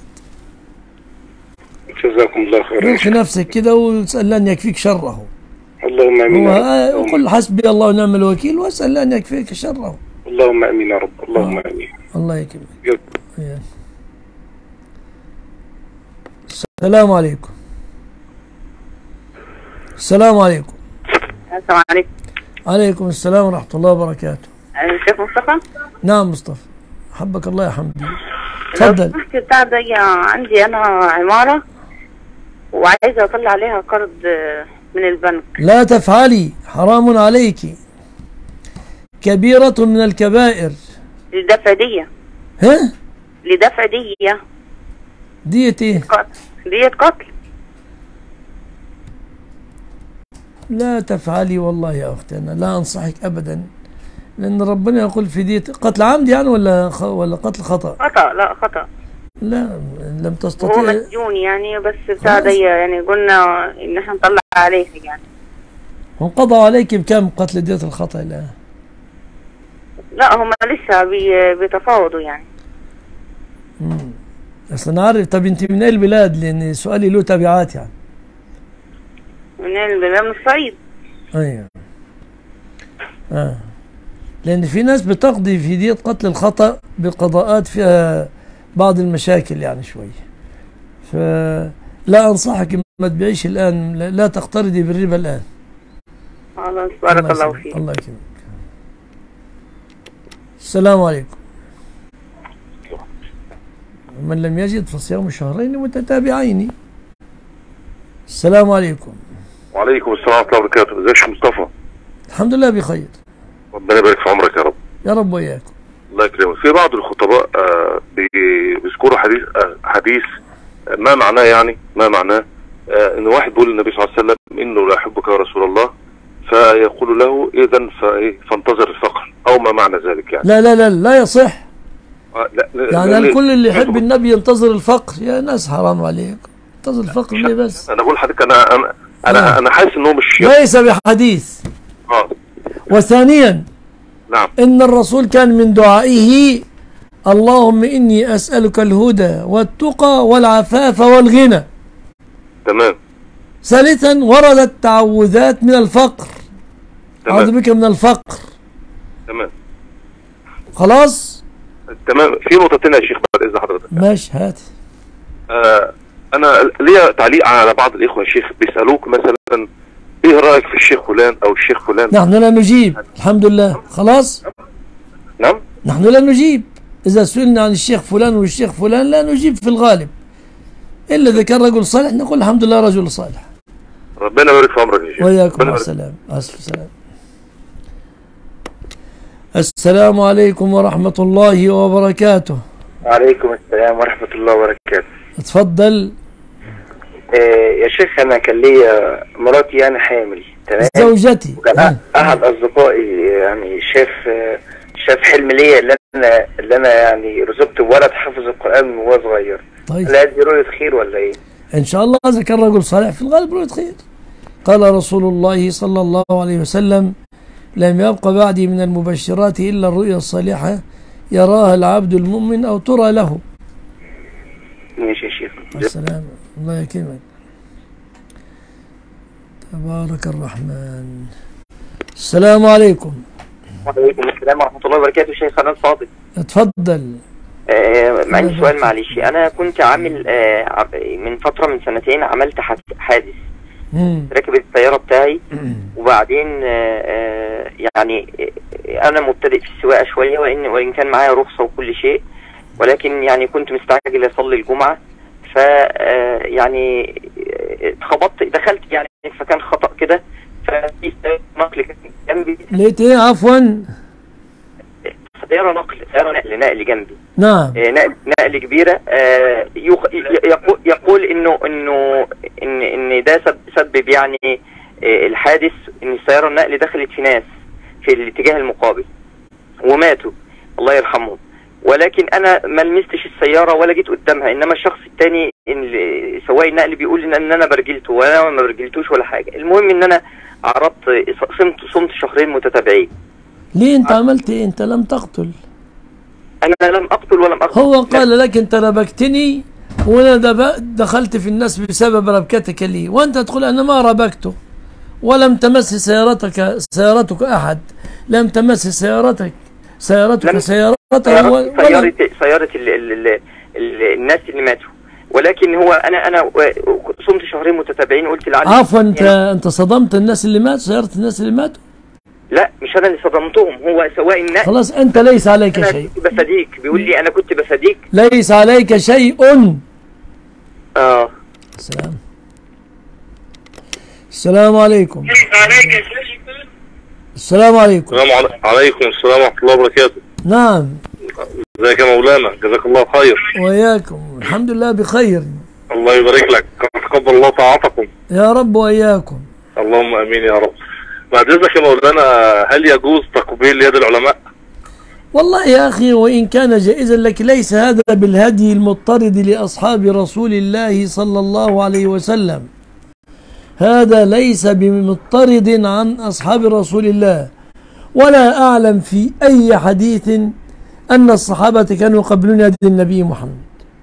جزاكم الله خيرا. روح نفسك كده واسأل الله أن يكفيك شره. اللهم امين. وقل حسبي الله ونعم الوكيل، واسأل الله أن يكفيك شره. اللهم امين يا رب. اللهم امين. الله يكرمك. السلام عليكم. السلام عليكم. السلام عليكم. عليكم السلام ورحمة الله وبركاته. الشيخ مصطفى؟ نعم مصطفى، حبك الله يا حمدي. تفضل. بتاع ده عندي أنا عمارة وعايزة أطلع عليها قرض من البنك. لا تفعلي، حرام عليك، كبيرة من الكبائر. لدفع دية. ها؟ لدفع دية. دية ايه؟ دية قتل. لا تفعلي والله يا أختي، أنا لا أنصحك أبدا، لأن ربنا يقول في دية قتل عمد يعني ولا قتل خطأ؟ خطأ. لا خطأ. لا لم تستطيع. هو مسجون يعني، بس بتاع دي يعني قلنا إن احنا نطلع عليه يعني. وانقضوا عليك بكم قتل دية الخطأ الآن؟ لا هم لسه بيتفاوضوا يعني. أصل أنا عارف. طب أنت من أي البلاد؟ لأن سؤالي له تبعات يعني. من البلاد، من الصعيد. أيوه. لأن في ناس بتقضي في دية قتل الخطأ بقضاءات فيها بعض المشاكل يعني شوي. فلا أنصحك ما تبيعيش الآن، لا تقترضي بالربا الآن. خلاص بارك الله فيك. الله يكرمك. السلام عليكم. من لم يجد فصيام شهرين متتابعين. السلام عليكم. وعليكم السلام ورحمة الله وبركاته. ازيك يا مصطفى؟ الحمد لله بخير. ربنا يبارك في عمرك يا رب. يا رب وإياكم. الله يكرمك. في بعض الخطباء بيذكروا حديث ما معناه يعني ما معناه ان واحد بيقول للنبي صلى الله عليه وسلم انه لا احبك يا رسول الله، فيقول له اذا فانتظر الفقر او ما معنى ذلك يعني. لا لا لا لا يصح. لا يعني الكل اللي يحب النبي ينتظر الفقر؟ يا ناس حرام عليكم، انتظر الفقر ليه بس؟ انا بقول لحضرتك انا حاسس انه مش ليس بحديث. وثانيا نعم، ان الرسول كان من دعائه اللهم اني اسالك الهدى والتقى والعفاف والغنى. تمام. ثالثا وردت تعوذات من الفقر. اعوذ بك من الفقر. تمام. خلاص تمام. في نقطتين يا شيخ بعد اذن حضرتك. ماشي هات. انا ليا تعليق على بعض الاخوه يا شيخ، بيسالوك مثلا ايه رايك في الشيخ فلان او الشيخ فلان. نحن لا نجيب الحمد لله. خلاص. نعم. نحن لا نجيب اذا سئلنا عن الشيخ فلان والشيخ فلان، لا نجيب في الغالب الا اذا كان رجل صالح نقول الحمد لله رجل صالح. ربنا يبارك في عمرك يا شيخ. وإياكم. مع السلامه. اسف سلام. السلام عليكم ورحمة الله وبركاته. وعليكم السلام ورحمة الله وبركاته. اتفضل. يا شيخ أنا كان ليا مراتي أنا حامل. تمام. زوجتي. وكان أحد أصدقائي يعني شاف حلم ليا اللي أنا يعني رزقت بولد حافظ القرآن من وهو صغير. طيب. لا دي رؤية خير ولا إيه؟ إن شاء الله إذا كان رجل صالح في الغالب رؤية خير. قال رسول الله صلى الله عليه وسلم لم يبق بعدي من المبشرات إلا الرؤيا الصالحة يراها العبد المؤمن أو ترى له. ماشي يا شيخ. السلام. الله يكرمك. تبارك الرحمن. السلام عليكم. وعليكم السلام ورحمة الله وبركاته. شيخ أنا الفاضل. اتفضل. معي سؤال معلش. أنا كنت عامل من فترة من سنتين عملت حادث. راكب السيارة بتاعي وبعدين يعني أنا مبتدئ في السواقة شوية وإن كان معايا رخصة وكل شيء، ولكن يعني كنت مستعجل أصلي الجمعة، ف يعني اتخبطت دخلت يعني فكان خطأ كده، ففي نقل كان جنبي. لقيت إيه عفوا؟ سيارة نقل جنبي. نعم. نقل كبيرة. يقول إن ده سبب يعني الحادث، إن السيارة النقل دخلت في ناس في الاتجاه المقابل وماتوا الله يرحمهم، ولكن أنا ما لمستش السيارة ولا جيت قدامها، إنما الشخص التاني سواق النقل بيقول إن أنا برجلته وأنا ما برجلتوش ولا حاجة. المهم إن أنا عرضت صمت شهرين متتابعين. ليه انت عملت ايه؟ انت لم تقتل. انا لم اقتل ولم اقتل. هو قال لك انت ربكتني وانا دخلت في الناس بسبب ربكتك لي، وانت تقول انا ما ربكته ولم تمس سيارتك احد، لم تمس سيارتك سيارته سيارة الناس اللي ماتوا، ولكن هو انا صمت شهرين متتابعين قلت لعل. عفوا انت صدمت الناس اللي ماتوا، سيارة الناس اللي ماتوا؟ لا مش انا اللي صدمتهم، هو سواء النقل. خلاص انت ليس عليك شيء. انا كنت بفديك، بيقول لي انا كنت بفديك. ليس عليك شيء. السلام. السلام عليكم. السلام عليكم. عليكم السلام ورحمة الله وبركاته. نعم. ازيك يا مولانا؟ جزاك الله خير. وإياكم. الحمد لله بخير. الله يبارك لك. تقبل الله طاعتكم. يا رب وإياكم. اللهم امين يا رب. بعد اذنك يا مولانا، هل يجوز تقبيل يد العلماء؟ والله يا أخي وإن كان جائزا، لكن ليس هذا بالهدي المضطرد لأصحاب رسول الله صلى الله عليه وسلم. هذا ليس بمضطرد عن أصحاب رسول الله، ولا أعلم في أي حديث أن الصحابة كانوا يقبلون يد النبي محمد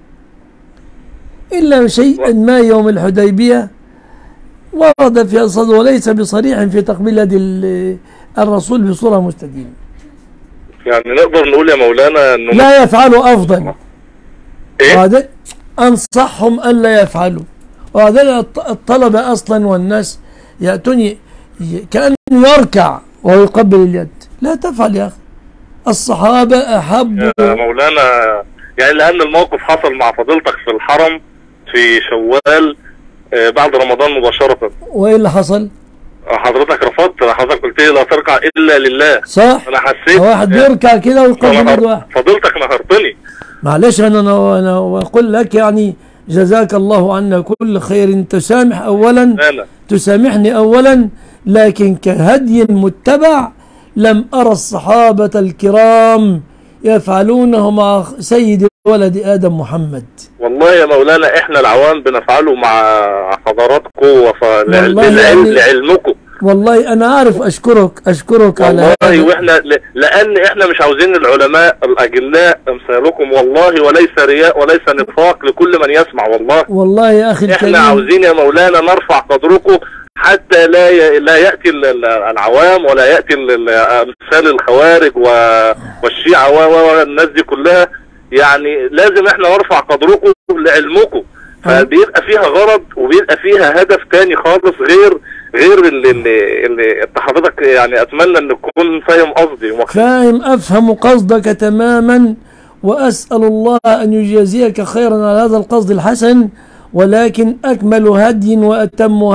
إلا شيئا ما يوم الحديبية ورد في الصدر، وليس بصريح في تقبيل يد الرسول بصورة مستديمة. يعني نقدر نقول يا مولانا أنه لا يفعلوا أفضل. وهذا أنصحهم أن لا يفعلوا. وهذا الطلبة أصلا والناس يأتوني كأنه يركع وهو يقبل اليد. لا تفعل يا أخي، الصحابة أحبوا يا مولانا. يعني لأن الموقف حصل مع فضيلتك في الحرم في شوال بعد رمضان مباشرة. وإيه اللي حصل؟ حضرتك رفضت، حضرتك قلت لي لا تركع إلا لله. صح. أنا حسيت واحد بيركع كده ويقبل يد واحد. فضيلتك نهرتني. معلش أنا أقول لك يعني جزاك الله عنا كل خير. تسامح أولا، تسامحني أولا، لكن كهدي متبع لم أرى الصحابة الكرام يفعلونه مع سيد ولد آدم محمد. والله يا مولانا احنا العوام بنفعله مع حضراتكم لعلمكم. والله أنا عارف. أشكرك على والله. وإحنا لأن إحنا مش عاوزين العلماء الأجلاء أمثالكم والله، وليس رياء وليس نفاق لكل من يسمع. والله يا أخي الكريم، إحنا عاوزين يا مولانا نرفع قدركم حتى لا يأتي العوام ولا يأتي أمثال الخوارج والشيعة والناس دي كلها. يعني لازم إحنا نرفع قدركم لعلمكم، فبيبقى فيها غرض وبيبقى فيها هدف تاني خالص غير اللي حضرتك يعني اتمنى ان تكون فاهم قصدي. افهم قصدك تماما، واسال الله ان يجازيك خيرا على هذا القصد الحسن. ولكن اكمل هدي واتم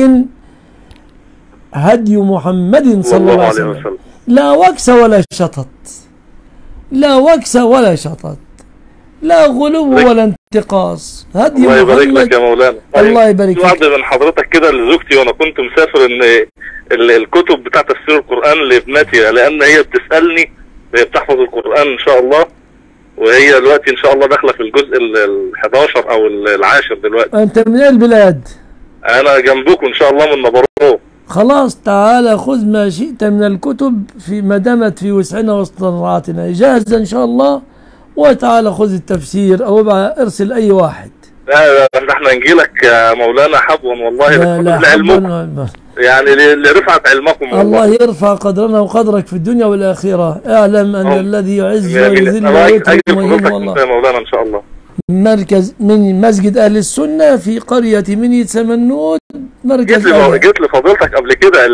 هدي محمد صلى الله عليه وسلم. لا وكس ولا شطط، لا وكس ولا شطط، لا غلو ولا انتقاص. هدي الله يبارك لك يا مولانا. الله يبارك لك. واحد من حضرتك كده لزوجتي وانا كنت مسافر ان الكتب بتاع تفسير القرآن لابنتي، لان هي بتسألني، هي بتحفظ القرآن ان شاء الله، وهي دلوقتي ان شاء الله داخله في الجزء ال11 او العاشر دلوقتي. انت من البلاد؟ انا جنبكم ان شاء الله من نبرو. خلاص تعالى خذ ما شئت من الكتب ما دامت في وسعنا واستطاعتنا، جاهزة ان شاء الله، وتعالى خذ التفسير او ارسل اي واحد. لا احنا نجيلك يا مولانا حبوا والله لعلمكم، يعني لرفعة علمكم والله. الله يرفع قدرنا وقدرك في الدنيا والآخرة. اعلم ان الذي يعز ويذل ويكرم ويهين والله. يا مولانا ان شاء الله. مركز من مسجد اهل السنة في قرية مني سمنود، مركز جيت لفضيلتك قبل كده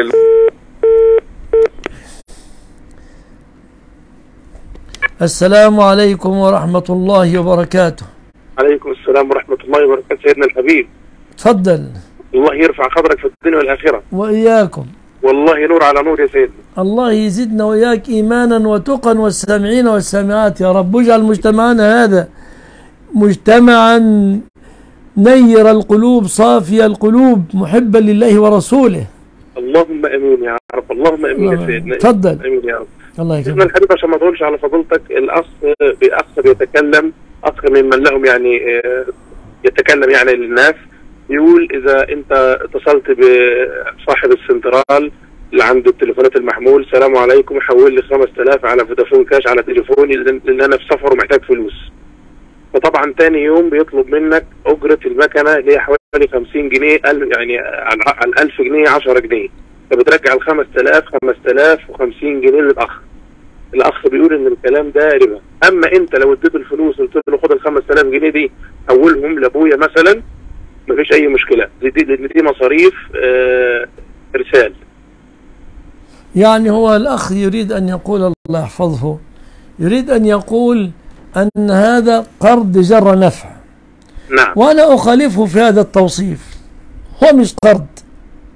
السلام عليكم ورحمة الله وبركاته. عليكم السلام ورحمة الله وبركاته سيدنا الحبيب. تفضل. الله يرفع قدرك في الدنيا والآخرة. وإياكم. والله نور على نور يا سيدنا. الله يزيدنا وإياك إيمانا وتقا والسامعين والسامعات يا رب. اجعل مجتمعنا هذا مجتمعا نير القلوب صافي القلوب محبا لله ورسوله. اللهم امين يا رب. اللهم امين يا سيدنا. تفضل. امين يا رب. الله يكرمك. سيدنا الحبيب عشان ما تقولش على فضيلتك، الاخ بيتكلم، اخ ممن لهم يعني يتكلم يعني للناس، يقول اذا انت اتصلت بصاحب السنترال اللي عنده التليفونات المحمول، السلام عليكم حول لي 5000 على فودافون كاش على تليفوني لان انا في سفر ومحتاج فلوس. فطبعا تاني يوم بيطلب منك اجرة المكنة اللي هي حوالي 50 جنيه، يعني على 1000 جنيه 10 جنيه، فبترجع ال 5000 5050 جنيه للاخ. الاخ بيقول ان الكلام ده ربا. اما انت لو اديته الفلوس قلت له خد ال 5000 جنيه دي حولهم لابويا مثلا، مفيش اي مشكلة، دي مصاريف ارسال. يعني هو الاخ يريد ان يقول الله يحفظه، يريد ان يقول أن هذا قرض جر نفع. نعم. وأنا أخالفه في هذا التوصيف. هو مش قرض،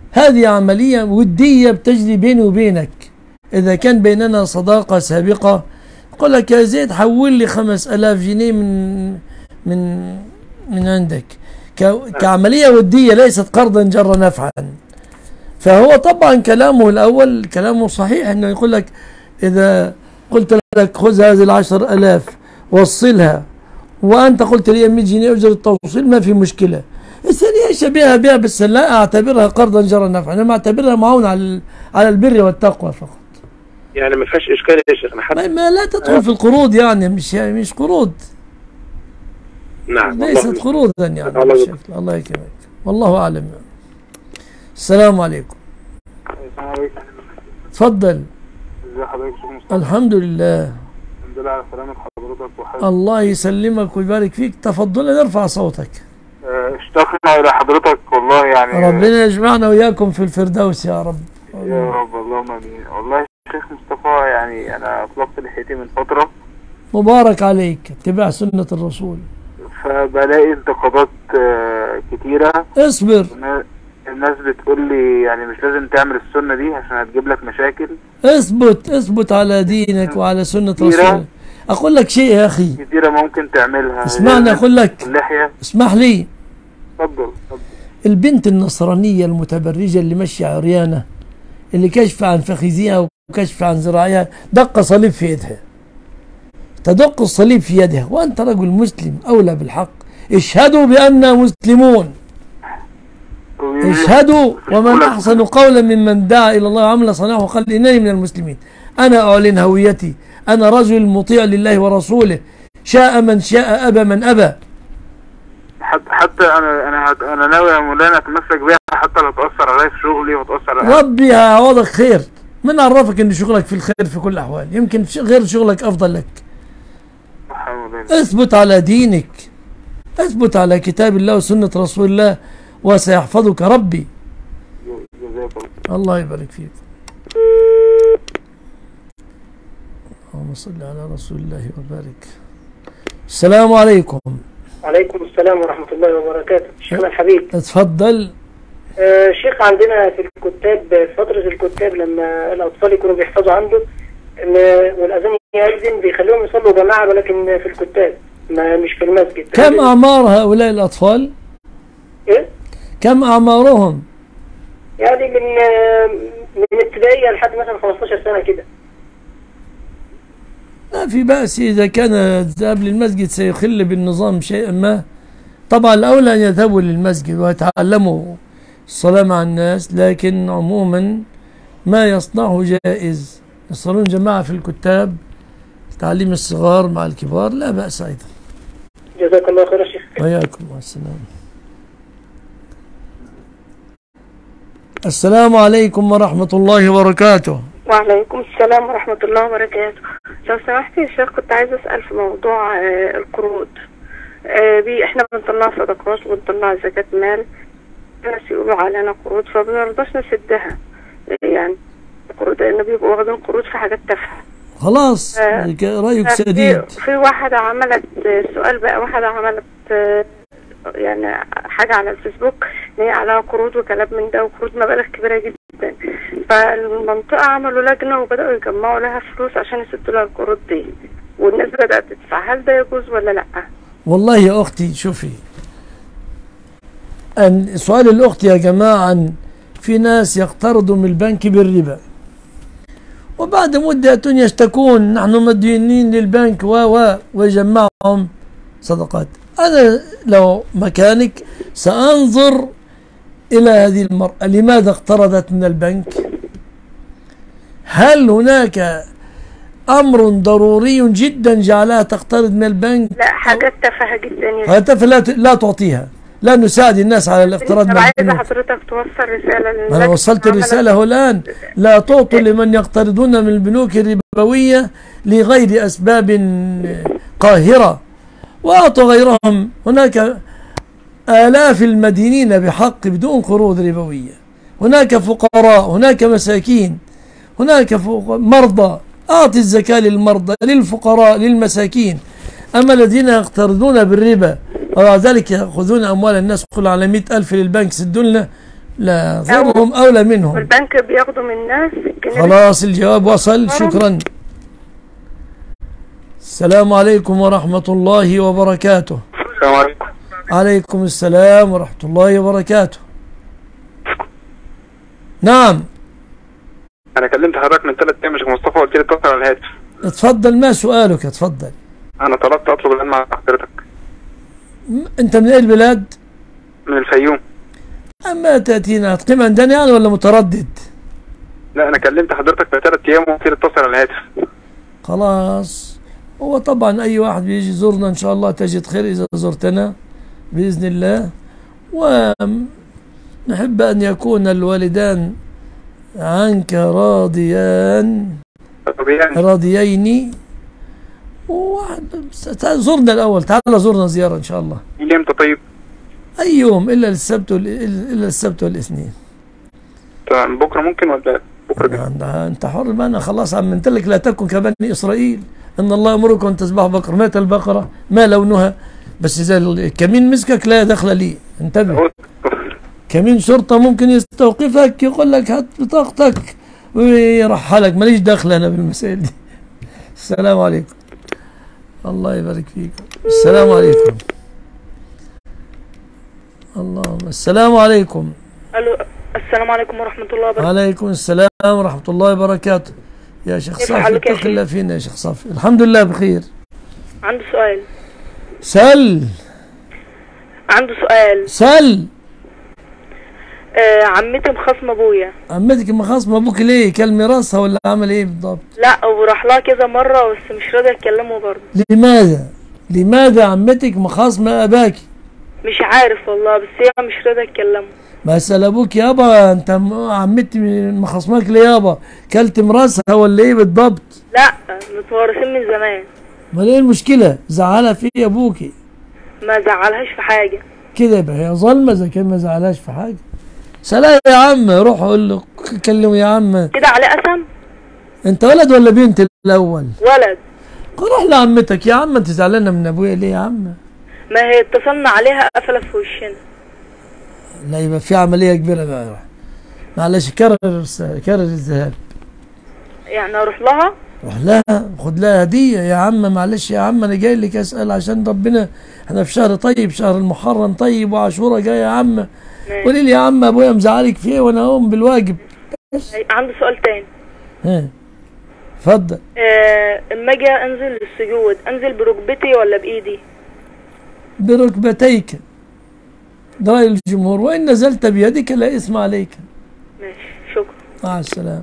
هذه عملية ودية بتجري بيني وبينك. إذا كان بيننا صداقة سابقة أقول لك يا زيد حول لي 5000 جنيه من عندك كعملية ودية ليست قرضا جر نفعا. فهو طبعا كلامه الأول كلامه صحيح، أنه يقول لك إذا قلت لك خذ هذه 10,000 وصلها وأنت قلت لي 100 جنيه أجر التوصيل ما في مشكلة. الثانية شبيهة بها بس لا أعتبرها قرضا جر نفعا، أنا ما أعتبرها معون على البر والتقوى فقط. يعني ما فيهاش إشكال يا شيخنا حتى ما لا تدخل في القروض، يعني مش قروض. نعم ليست قروضا يعني. الله يكرمك، والله أعلم. السلام عليكم. السلام عليكم. تفضل. ازي حضرتك يا شيخ مصطفى؟ الحمد لله. الحمد لله على سلامة حضرتك الله يسلمك ويبارك فيك. تفضل ارفع صوتك. اشتقنا الى حضرتك والله، يعني ربنا يجمعنا وياكم في الفردوس يا رب. يا رب اللهم امين. والله يا شيخ مصطفى يعني انا اطلقت لحيتي من فترة. مبارك عليك، اتباع سنة الرسول. فبلاقي انتقادات كتيرة. اصبر. الناس بتقول لي يعني مش لازم تعمل السنة دي عشان هتجيب لك مشاكل. اثبت على دينك وعلى سنة رسولك. اقول لك شيء يا اخي كتيرة ممكن تعملها. اسمعني اقول لك. اللحية. اسمح لي. اتفضل. البنت النصرانية المتبرجة اللي ماشية عريانة اللي كشف عن فخذها وكشف عن ذراعها دق صليب في يدها. تدق الصليب في يدها وأنت رجل مسلم أولى بالحق. اشهدوا بأننا مسلمون. اشهدوا ومن أحسن قولا ممن دعا إلى الله وعمل صالحا وقال إنني من المسلمين. أنا أعلن هويتي، أنا رجل مطيع لله ورسوله، شاء من شاء أبى من أبى. حتى انا ناوي يا مولانا اتمسك بيها حتى لو تاثر عليا في شغلي وتاثر عليا. ربي هيعوضك خير. من عرفك ان شغلك في الخير في كل الاحوال؟ يمكن غير شغلك افضل لك. اثبت على دينك، اثبت على كتاب الله وسنة رسول الله وسيحفظك ربي. الله يبارك فيك. اللهم صل على رسول الله وبارك. السلام عليكم. وعليكم السلام ورحمة الله وبركاته. شيخنا الحبيب اتفضل. شيخ عندنا في الكتاب فترة الكتاب لما الأطفال يكونوا بيحفظوا عنده والأذان يأذن بيخليهم يصلوا جماعة ولكن في الكتاب مش في المسجد. كم أعمار هؤلاء الأطفال؟ إيه؟ كم أعمارهم؟ يعني من ابتدائية لحد مثلا 15 سنة كده. ما في بأس إذا كان الذهاب للمسجد سيخل بالنظام شيئا ما. طبعا الأولى أن يذهبوا للمسجد ويتعلموا الصلاة مع الناس، لكن عموما ما يصنعه جائز. يصلون جماعة في الكتاب، تعليم الصغار مع الكبار لا بأس أيضا. جزاك الله خير يا شيخ. وياكم مع السلامة. السلام عليكم ورحمة الله وبركاته. وعليكم السلام ورحمة الله وبركاته. لو سمحت يا شيخ كنت عايزة أسأل في موضوع القروض. احنا بنطلع صدقات وبنطلع زكاة مال، الناس يقولوا علينا قروض فبنرضاش نسدها. يعني قروض لأن بيبقوا واخدين قروض في حاجات تافهة. خلاص رأيك سديد. في واحدة عملت سؤال بقى، واحدة عملت يعني حاجة على الفيسبوك ان هي عليها قروض وكلام من ده وقروض مبالغ كبيرة جدا، فالمنطقة عملوا لجنة وبدأوا يجمعوا لها فلوس عشان يسدوا لها القروض دي، والناس بدأت تدفع. هل ده يجوز ولا لأ؟ والله يا أختي شوفي، سؤال الأخت يا جماعة، في ناس يقترضوا من البنك بالربا وبعد مدة يشتكون نحن مديونين للبنك ويجمعهم صدقات. أنا لو مكانك سأنظر إلى هذه المرأة لماذا اقترضت من البنك. هل هناك أمر ضروري جدا جعلها تقترض من البنك؟ لا، حاجات تافهة جدا. حاجات تافهة لا تعطيها، لا نساعد الناس على الاقتراض من البنك. عايزة حضرتك توصل رسالة للناس. أنا وصلت الرسالة الآن. لا تعطوا لمن يقترضون من البنوك الربوية لغير أسباب قاهرة، وأعطوا غيرهم. هناك آلاف المدينين بحق بدون قروض ربوية، هناك فقراء، هناك مساكين، هناك مرضى. أعطي الزكاة للمرضى، للفقراء، للمساكين. أما الذين يقترضون بالربا وبعد ذلك يأخذون أموال الناس، قل على 100,000 للبنك سدوا لنا، لا غيرهم أولى منهم. والبنك بياخدوا من الناس. خلاص الجواب وصل. شكرا. السلام عليكم ورحمة الله وبركاته. السلام عليكم. عليكم السلام ورحمة الله وبركاته. نعم. أنا كلمت حضرتك من 3 أيام يا شيخ مصطفى، قلت لي اتصل على الهاتف. اتفضل، ما سؤالك؟ اتفضل. أنا طلبت أطلب العلم مع حضرتك. أنت من أي البلاد؟ من الفيوم. أما تأتينا تقيم عندنا يعني ولا متردد؟ لا أنا كلمت حضرتك من 3 أيام وقلت لي اتصل على الهاتف. خلاص. هو طبعا أي واحد بيجي يزورنا إن شاء الله تجد خير إذا زرتنا بإذن الله، ونحب أن يكون الوالدان عنك راضيين. زرنا الأول، تعال زورنا زيارة إن شاء الله. امتى طيب؟ أي يوم إلا السبت والاثنين. تمام. بكرة ممكن ولا بكرة؟ أنت حر بقى. أنا خلاص عمنت لك لا تكن كبني إسرائيل، إن الله يأمركم أن تذبحوا بقرة. مات البقرة ما لونها، بس إذا الكمين مسكك لا دخل لي. انتبه، كمين شرطة ممكن يستوقفك يقول لك هات بطاقتك ويرحلك، ماليش دخل أنا بالمسائل دي. السلام عليكم. الله يبارك فيكم. السلام عليكم. اللهم السلام عليكم. الو السلام عليكم ورحمة الله وبركاته. وعليكم السلام ورحمة الله وبركاته. يا شيخ صافي اتق الله فينا يا شيخ صافي. الحمد لله بخير. عنده سؤال. سل. عنده سؤال. سل. عمتي مخاصمة ابويا. عمتك مخاصمة ابوك ليه؟ كل ميراثها ولا عمل ايه بالضبط؟ لا وراح لها كذا مرة بس مش راضي اتكلموا برضه. لماذا عمتك مخاصمة اباكي؟ مش عارف والله، بس هي مش راضي اتكلموا. ما اسال ابوك يابا، انت عمتي مخاصماك ليه يابا؟ كلت مراسها ولا ايه بالضبط؟ لا متوارثين من زمان. امال ايه المشكلة؟ زعلها في ايه ابوكي؟ ما زعلهاش في حاجة. كده يبقى هي ظالمة إذا كان ما زعلهاش في حاجة. سلام يا عم، روح قول له كلمه يا عم. كده عليه قسم؟ انت ولد ولا بنت الاول؟ ولد. روح لعمتك يا عم. انت زعلانه من ابويا ليه يا عم؟ ما هي اتصلنا عليها قفلت في وشنا. لا يبقى في عمليه كبيره بقى. معلش كرر الذهاب. يعني اروح لها؟ روح لها، خد لها هديه يا عم. معلش يا عم، انا جاي لك اسال عشان ربنا، احنا في شهر طيب، شهر المحرم طيب، وعاشوره جاي يا عم. قولي لي يا عم ابويا مزعلك في ايه وانا اقوم بالواجب. عنده سؤال تاني. اتفضل. اما اجي انزل للسجود انزل بركبتي ولا بايدي؟ بركبتيك، ده رأي الجمهور، وان نزلت بيدك لا اثم عليك. ماشي، شكرا. مع السلامه.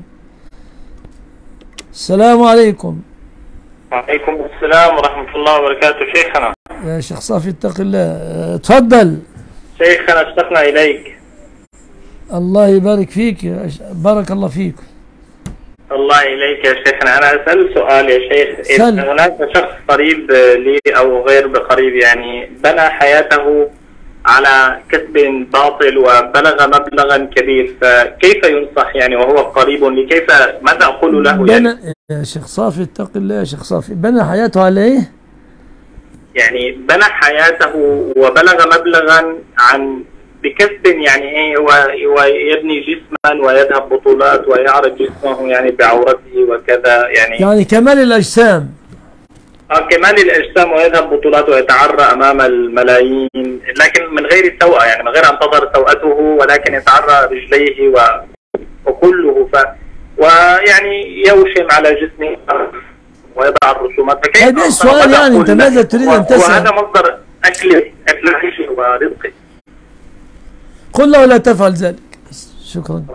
السلام عليكم. وعليكم السلام ورحمة الله وبركاته. شيخنا يا شيخ صافي اتق الله. تفضل. شيخنا اشتقنا إليك. الله يبارك فيك، بارك الله فيك. الله إليك يا شيخنا. أنا أسأل سؤال يا شيخ. إذا هناك شخص قريب لي أو غير بقريب يعني بنى حياته على كسب باطل وبلغ مبلغا كبير، فكيف ينصح يعني وهو قريب لي؟ ماذا أقول له يعني؟ يا شيخ صافي اتق الله يا شيخ صافي. بنى حياته على إيه؟ يعني بنى حياته وبلغ مبلغا بكسب يعني ايه، ويبني جسما ويذهب بطولات ويعرض جسمه يعني بعورته وكذا يعني كمال الأجسام. كمال الأجسام، ويذهب بطولات ويتعرى أمام الملايين، لكن من غير سوءة يعني من غير أن تظهر سوءته، ولكن يتعرى رجليه وكله ويعني يوشم على جسمه ويضع الرسومات. فكيف هذا السؤال يعني أنت ماذا تريد أن تسأل؟ وهذا مصدر أكل عيشه ورزقه. قل له لا تفعل ذلك. شكرا.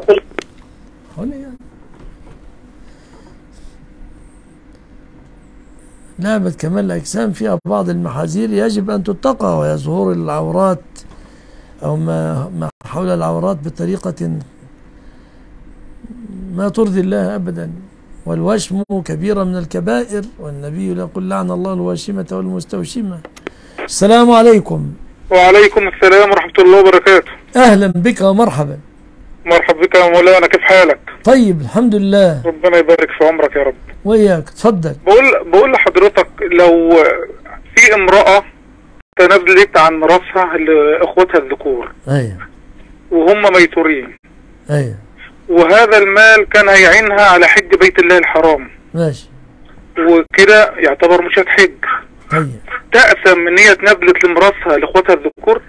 لعبة كمال الأجسام فيها بعض المحاذير يجب أن تتقى، وهي ظهور العورات أو ما حول العورات بطريقة ما ترضي الله أبدا، والوشم كبيرة من الكبائر، والنبي يقول لعن الله الواشمة والمستوشمة. السلام عليكم. وعليكم السلام ورحمة الله وبركاته. أهلا بك ومرحبا. مرحبا بك يا مولانا، كيف حالك؟ طيب الحمد لله. ربنا يبارك في عمرك يا رب. وياك، تفضل. بقول لحضرتك لو في امرأة تنازلت عن ميراثها لإخوتها الذكور. أيوه. وهم ميسورين. ايوه. وهذا المال كان هيعينها على حج بيت الله الحرام. ماشي. وكده يعتبر مش هتحج. طيب. تأثم ان هي تنبلت لمراسها لاخواتها الذكور؟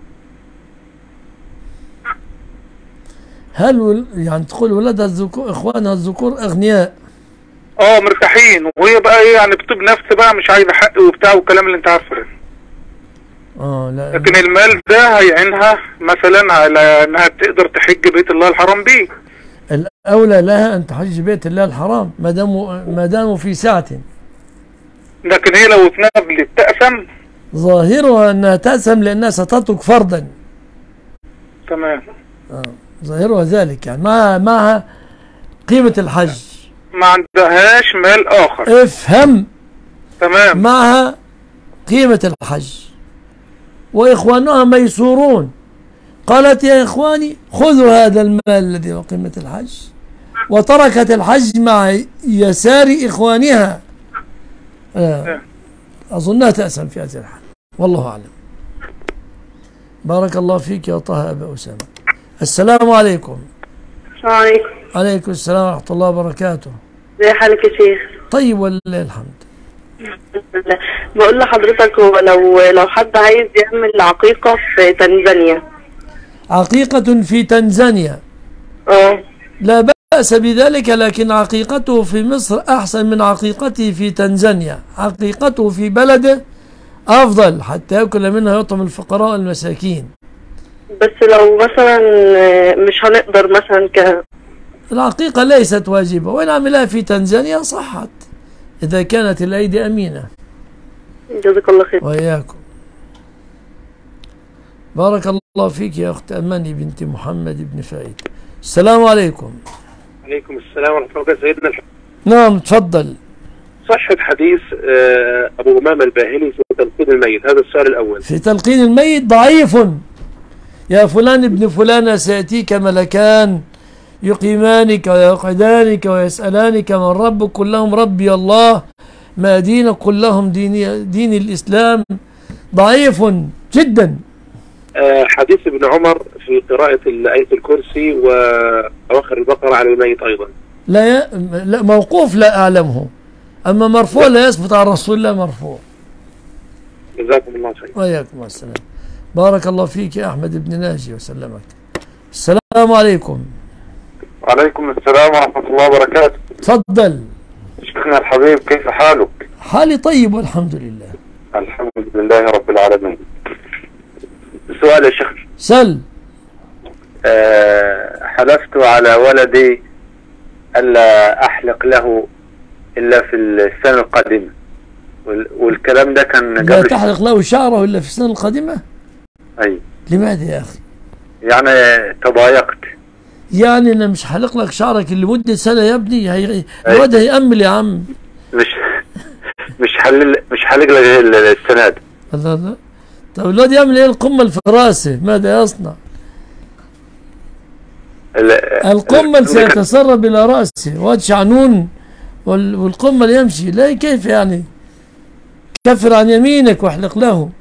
هل يعني تقول ولادها الذكور اخوانها الذكور اغنياء؟ مرتاحين، وهي بقى ايه يعني بطيب نفس بقى مش عايزه حق وبتاع والكلام اللي انت عارفه ده. لا. لكن المال ده هيعينها مثلا على انها تقدر تحج بيت الله الحرام بيه. الاولى لها ان تحج بيت الله الحرام ما داموا في سعة. لكن هي لو اتنبلت تأثم؟ ظاهرها انها تأثم لانها ستترك فرضا. تمام. ظاهرها ذلك، يعني معها قيمة الحج، ما عندهاش مال اخر. افهم. تمام. معها قيمة الحج واخوانها ميسورون، قالت يا اخواني خذوا هذا المال الذي هو قيمة الحج، وتركت الحج مع يسار اخوانها. اظنها تأسم في هذه الحال، والله اعلم. بارك الله فيك يا طه ابا اسامه. السلام عليكم. السلام عليكم. عليكم السلام ورحمة الله وبركاته. ازي حالك يا شيخ؟ طيب ولله الحمد. بقول لحضرتك، هو لو حد عايز يعمل عقيقة في تنزانيا. عقيقة في تنزانيا؟ لا بأس بذلك، لكن عقيقته في مصر أحسن من عقيقته في تنزانيا. عقيقته في بلده أفضل حتى يأكل منها يطعم الفقراء والمساكين. بس لو مثلا مش هنقدر مثلا العقيقة ليست واجبة، وإن عملها في تنزانيا صحت إذا كانت الأيدي أمينة. جزاك الله خير. وإياكم. بارك الله فيك يا أخت أماني بنت محمد بن فايد. السلام عليكم. عليكم السلام ورحمة الله وبركاته. سيدنا نعم تفضل. صحة حديث أبو أمامة الباهلي في تلقين الميت، هذا السؤال الأول. في تلقين الميت ضعيف. يا فلان ابن فلان سيأتيك ملكان يقيمانك ويقعدانك ويسألانك من ربك، قل لهم ربي الله، ما دينك قل لهم دين الإسلام. ضعيف جدا. حديث ابن عمر في قراءة آية الكرسي وأواخر البقرة على الميت أيضا. لا موقوف لا أعلمه، أما مرفوع لا يثبت عن رسول الله مرفوع. جزاكم الله خير. وإياكم السلام. بارك الله فيك يا أحمد بن ناجي وسلمك. السلام عليكم. وعليكم السلام ورحمة الله وبركاته. تفضل. شيخنا الحبيب، كيف حالك؟ حالي طيب والحمد لله. الحمد لله رب العالمين. سؤال يا شيخ. سل. حلفت على ولدي ألا أحلق له إلا في السنة القادمة، والكلام ده كان قبل. لا تحلق له شعره إلا في السنة القادمة؟ أي. لماذا يا أخي؟ يعني تضايقت. يعني أنا مش حلق لك شعرك لمدة سنة يا ابني، الواد هيأمل يا عم. مش حلق لك السنة دي. الله الله. طب الواد يعمل ايه؟ القمل في راسه ماذا يصنع؟ القمل سيتسرب إلى رأسه، واد شعنون والقمل يمشي. لا كيف يعني؟ كفر عن يمينك واحلق له.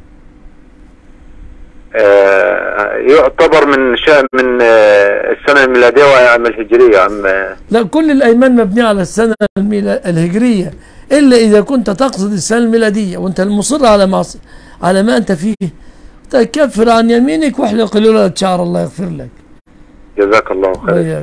يعتبر من السنة الميلادية وعام الهجرية. لا، كل الأيمان مبنية على السنة الهجرية إلا إذا كنت تقصد السنة الميلادية وأنت المصر على ما أنت فيه. تكفر عن يمينك واحلق له شعر، الله يغفر لك. جزاك الله خير. وياك.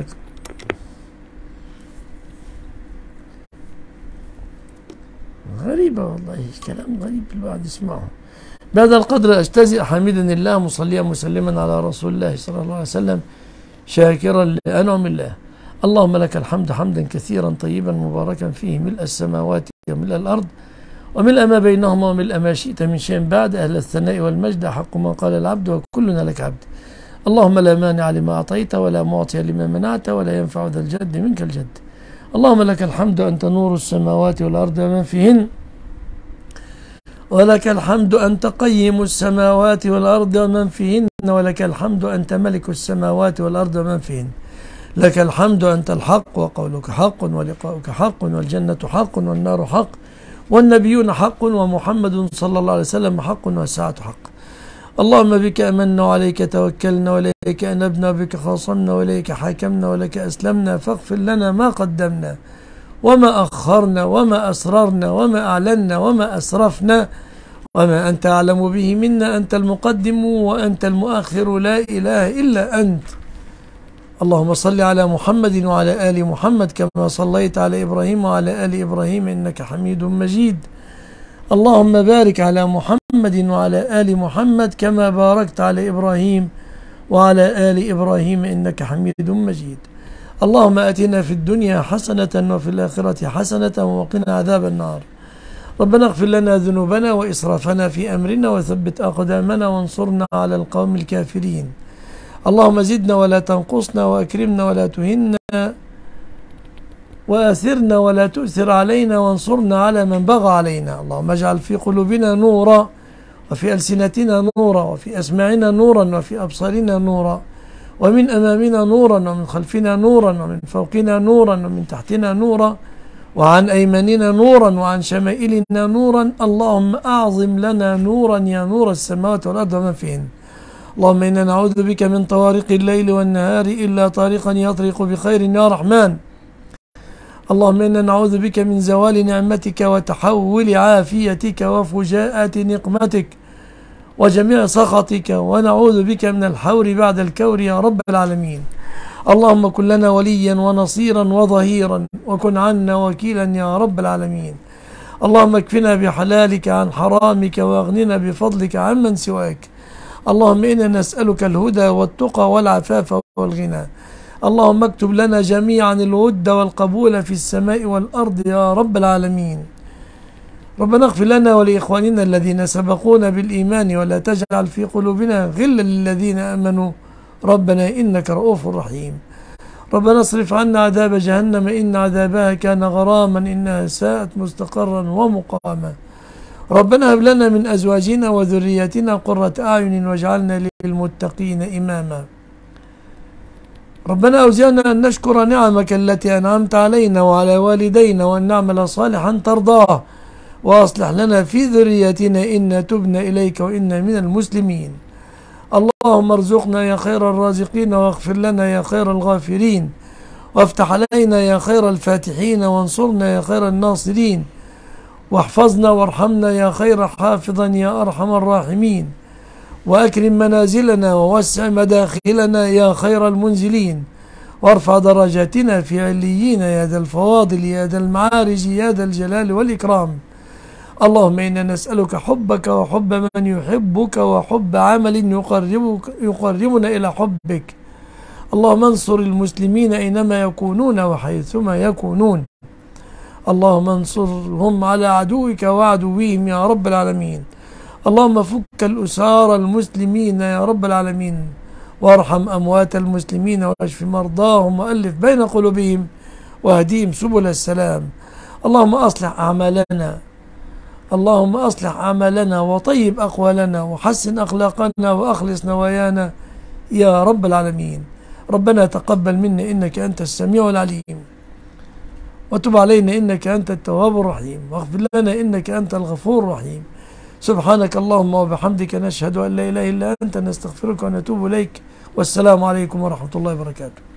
غريبة والله، كلام غريب الواحد يسمعه. بهذا القدر أجتزئ حامدا الله مصليا مسلما على رسول الله صلى الله عليه وسلم، شاكرا لأنعم الله. اللهم لك الحمد حمدا كثيرا طيبا مباركا فيه، ملء السماوات وملء الأرض وملء ما بينهما وملء ما شئت من شيء بعد. أهل الثناء والمجد حق ما قال العبد وكلنا لك عبد. اللهم لا مانع لما أعطيت ولا معطي لما منعت ولا ينفع ذا الجد منك الجد. اللهم لك الحمد أنت نور السماوات والأرض ومن فيهن، ولك الحمد أنت قيم السماوات والأرض ومن فيهن، ولك الحمد أنت ملك السماوات والأرض ومن فيهن. لك الحمد أنت الحق وقولك حق ولقاؤك حق والجنة حق والنار حق والنبيون حق ومحمد صلى الله عليه وسلم حق والساعة حق. اللهم بك أمنا وعليك توكلنا وإليك أنبنا وبك خاصمنا وإليك حاكمنا ولك أسلمنا، فاغفر لنا ما قدمنا وما أخرنا وما أسررنا وما أعلنا وما أسرفنا وما أنت أعلم به منا، أنت المقدم وأنت المؤخر، لا إله إلا أنت. اللهم صل على محمد وعلى آل محمد كما صليت على إبراهيم وعلى آل إبراهيم إنك حميد مجيد. اللهم بارك على محمد وعلى آل محمد كما باركت على إبراهيم وعلى آل إبراهيم إنك حميد مجيد. اللهم آتنا في الدنيا حسنة وفي الآخرة حسنة وقنا عذاب النار. ربنا اغفر لنا ذنوبنا وإسرافنا في أمرنا وثبت أقدامنا وانصرنا على القوم الكافرين. اللهم زدنا ولا تنقصنا وأكرمنا ولا تهنا وآثرنا ولا تؤثر علينا وانصرنا على من بغى علينا. اللهم اجعل في قلوبنا نورا وفي ألسنتنا نورا وفي أسماعنا نورا وفي أبصارنا نورا ومن أمامنا نورا ومن خلفنا نورا ومن فوقنا نورا ومن تحتنا نورا وعن أيماننا نورا وعن شمائلنا نورا. اللهم أعظم لنا نورا يا نور السماوات والأرض ومن فيهن. اللهم إنا نعوذ بك من طوارق الليل والنهار إلا طارقا يطرق بخير يا رحمن. اللهم إنا نعوذ بك من زوال نعمتك وتحول عافيتك وفجاءة نقمتك وجميع سخطك، ونعوذ بك من الحور بعد الكور يا رب العالمين. اللهم كن لنا وليا ونصيرا وظهيرا وكن عنا وكيلا يا رب العالمين. اللهم اكفنا بحلالك عن حرامك واغننا بفضلك عمن سواك. اللهم إنا نسألك الهدى والتقى والعفاف والغنى. اللهم اكتب لنا جميعا الود والقبول في السماء والأرض يا رب العالمين. ربنا اغفر لنا ولإخواننا الذين سبقونا بالإيمان ولا تجعل في قلوبنا غلا للذين آمنوا ربنا إنك رؤوف رحيم. ربنا اصرف عنا عذاب جهنم إن عذابها كان غراما إنها ساءت مستقرا ومقاما. ربنا هب لنا من أزواجنا وذرياتنا قرة أعين واجعلنا للمتقين إماما. ربنا أوزعنا أن نشكر نعمك التي أنعمت علينا وعلى والدينا وأن نعمل صالحا ترضاه، وأصلح لنا في ذريتنا إنا تبنا إليك وإنا من المسلمين. اللهم ارزقنا يا خير الرازقين واغفر لنا يا خير الغافرين، وافتح علينا يا خير الفاتحين، وانصرنا يا خير الناصرين، واحفظنا وارحمنا يا خير حافظا يا أرحم الراحمين، وأكرم منازلنا ووسع مداخلنا يا خير المنزلين، وارفع درجاتنا في عليين يا ذا الفواضل يا ذا المعارج يا ذا الجلال والإكرام. اللهم إنا نسألك حبك وحب من يحبك وحب عمل يقربنا إلى حبك. اللهم انصر المسلمين أينما يكونون وحيثما يكونون. اللهم انصرهم على عدوك وعدوهم يا رب العالمين. اللهم فك الأسار المسلمين يا رب العالمين، وارحم أموات المسلمين واشف مرضاهم وألف بين قلوبهم واهديهم سبل السلام. اللهم أصلح أعمالنا وطيب أقوالنا وحسن أخلاقنا وأخلص نوايانا يا رب العالمين. ربنا تقبل منا إنك أنت السميع العليم، وتب علينا إنك أنت التواب الرحيم، واغفر لنا إنك أنت الغفور الرحيم. سبحانك اللهم وبحمدك نشهد أن لا إله إلا أنت نستغفرك ونتوب إليك. والسلام عليكم ورحمة الله وبركاته.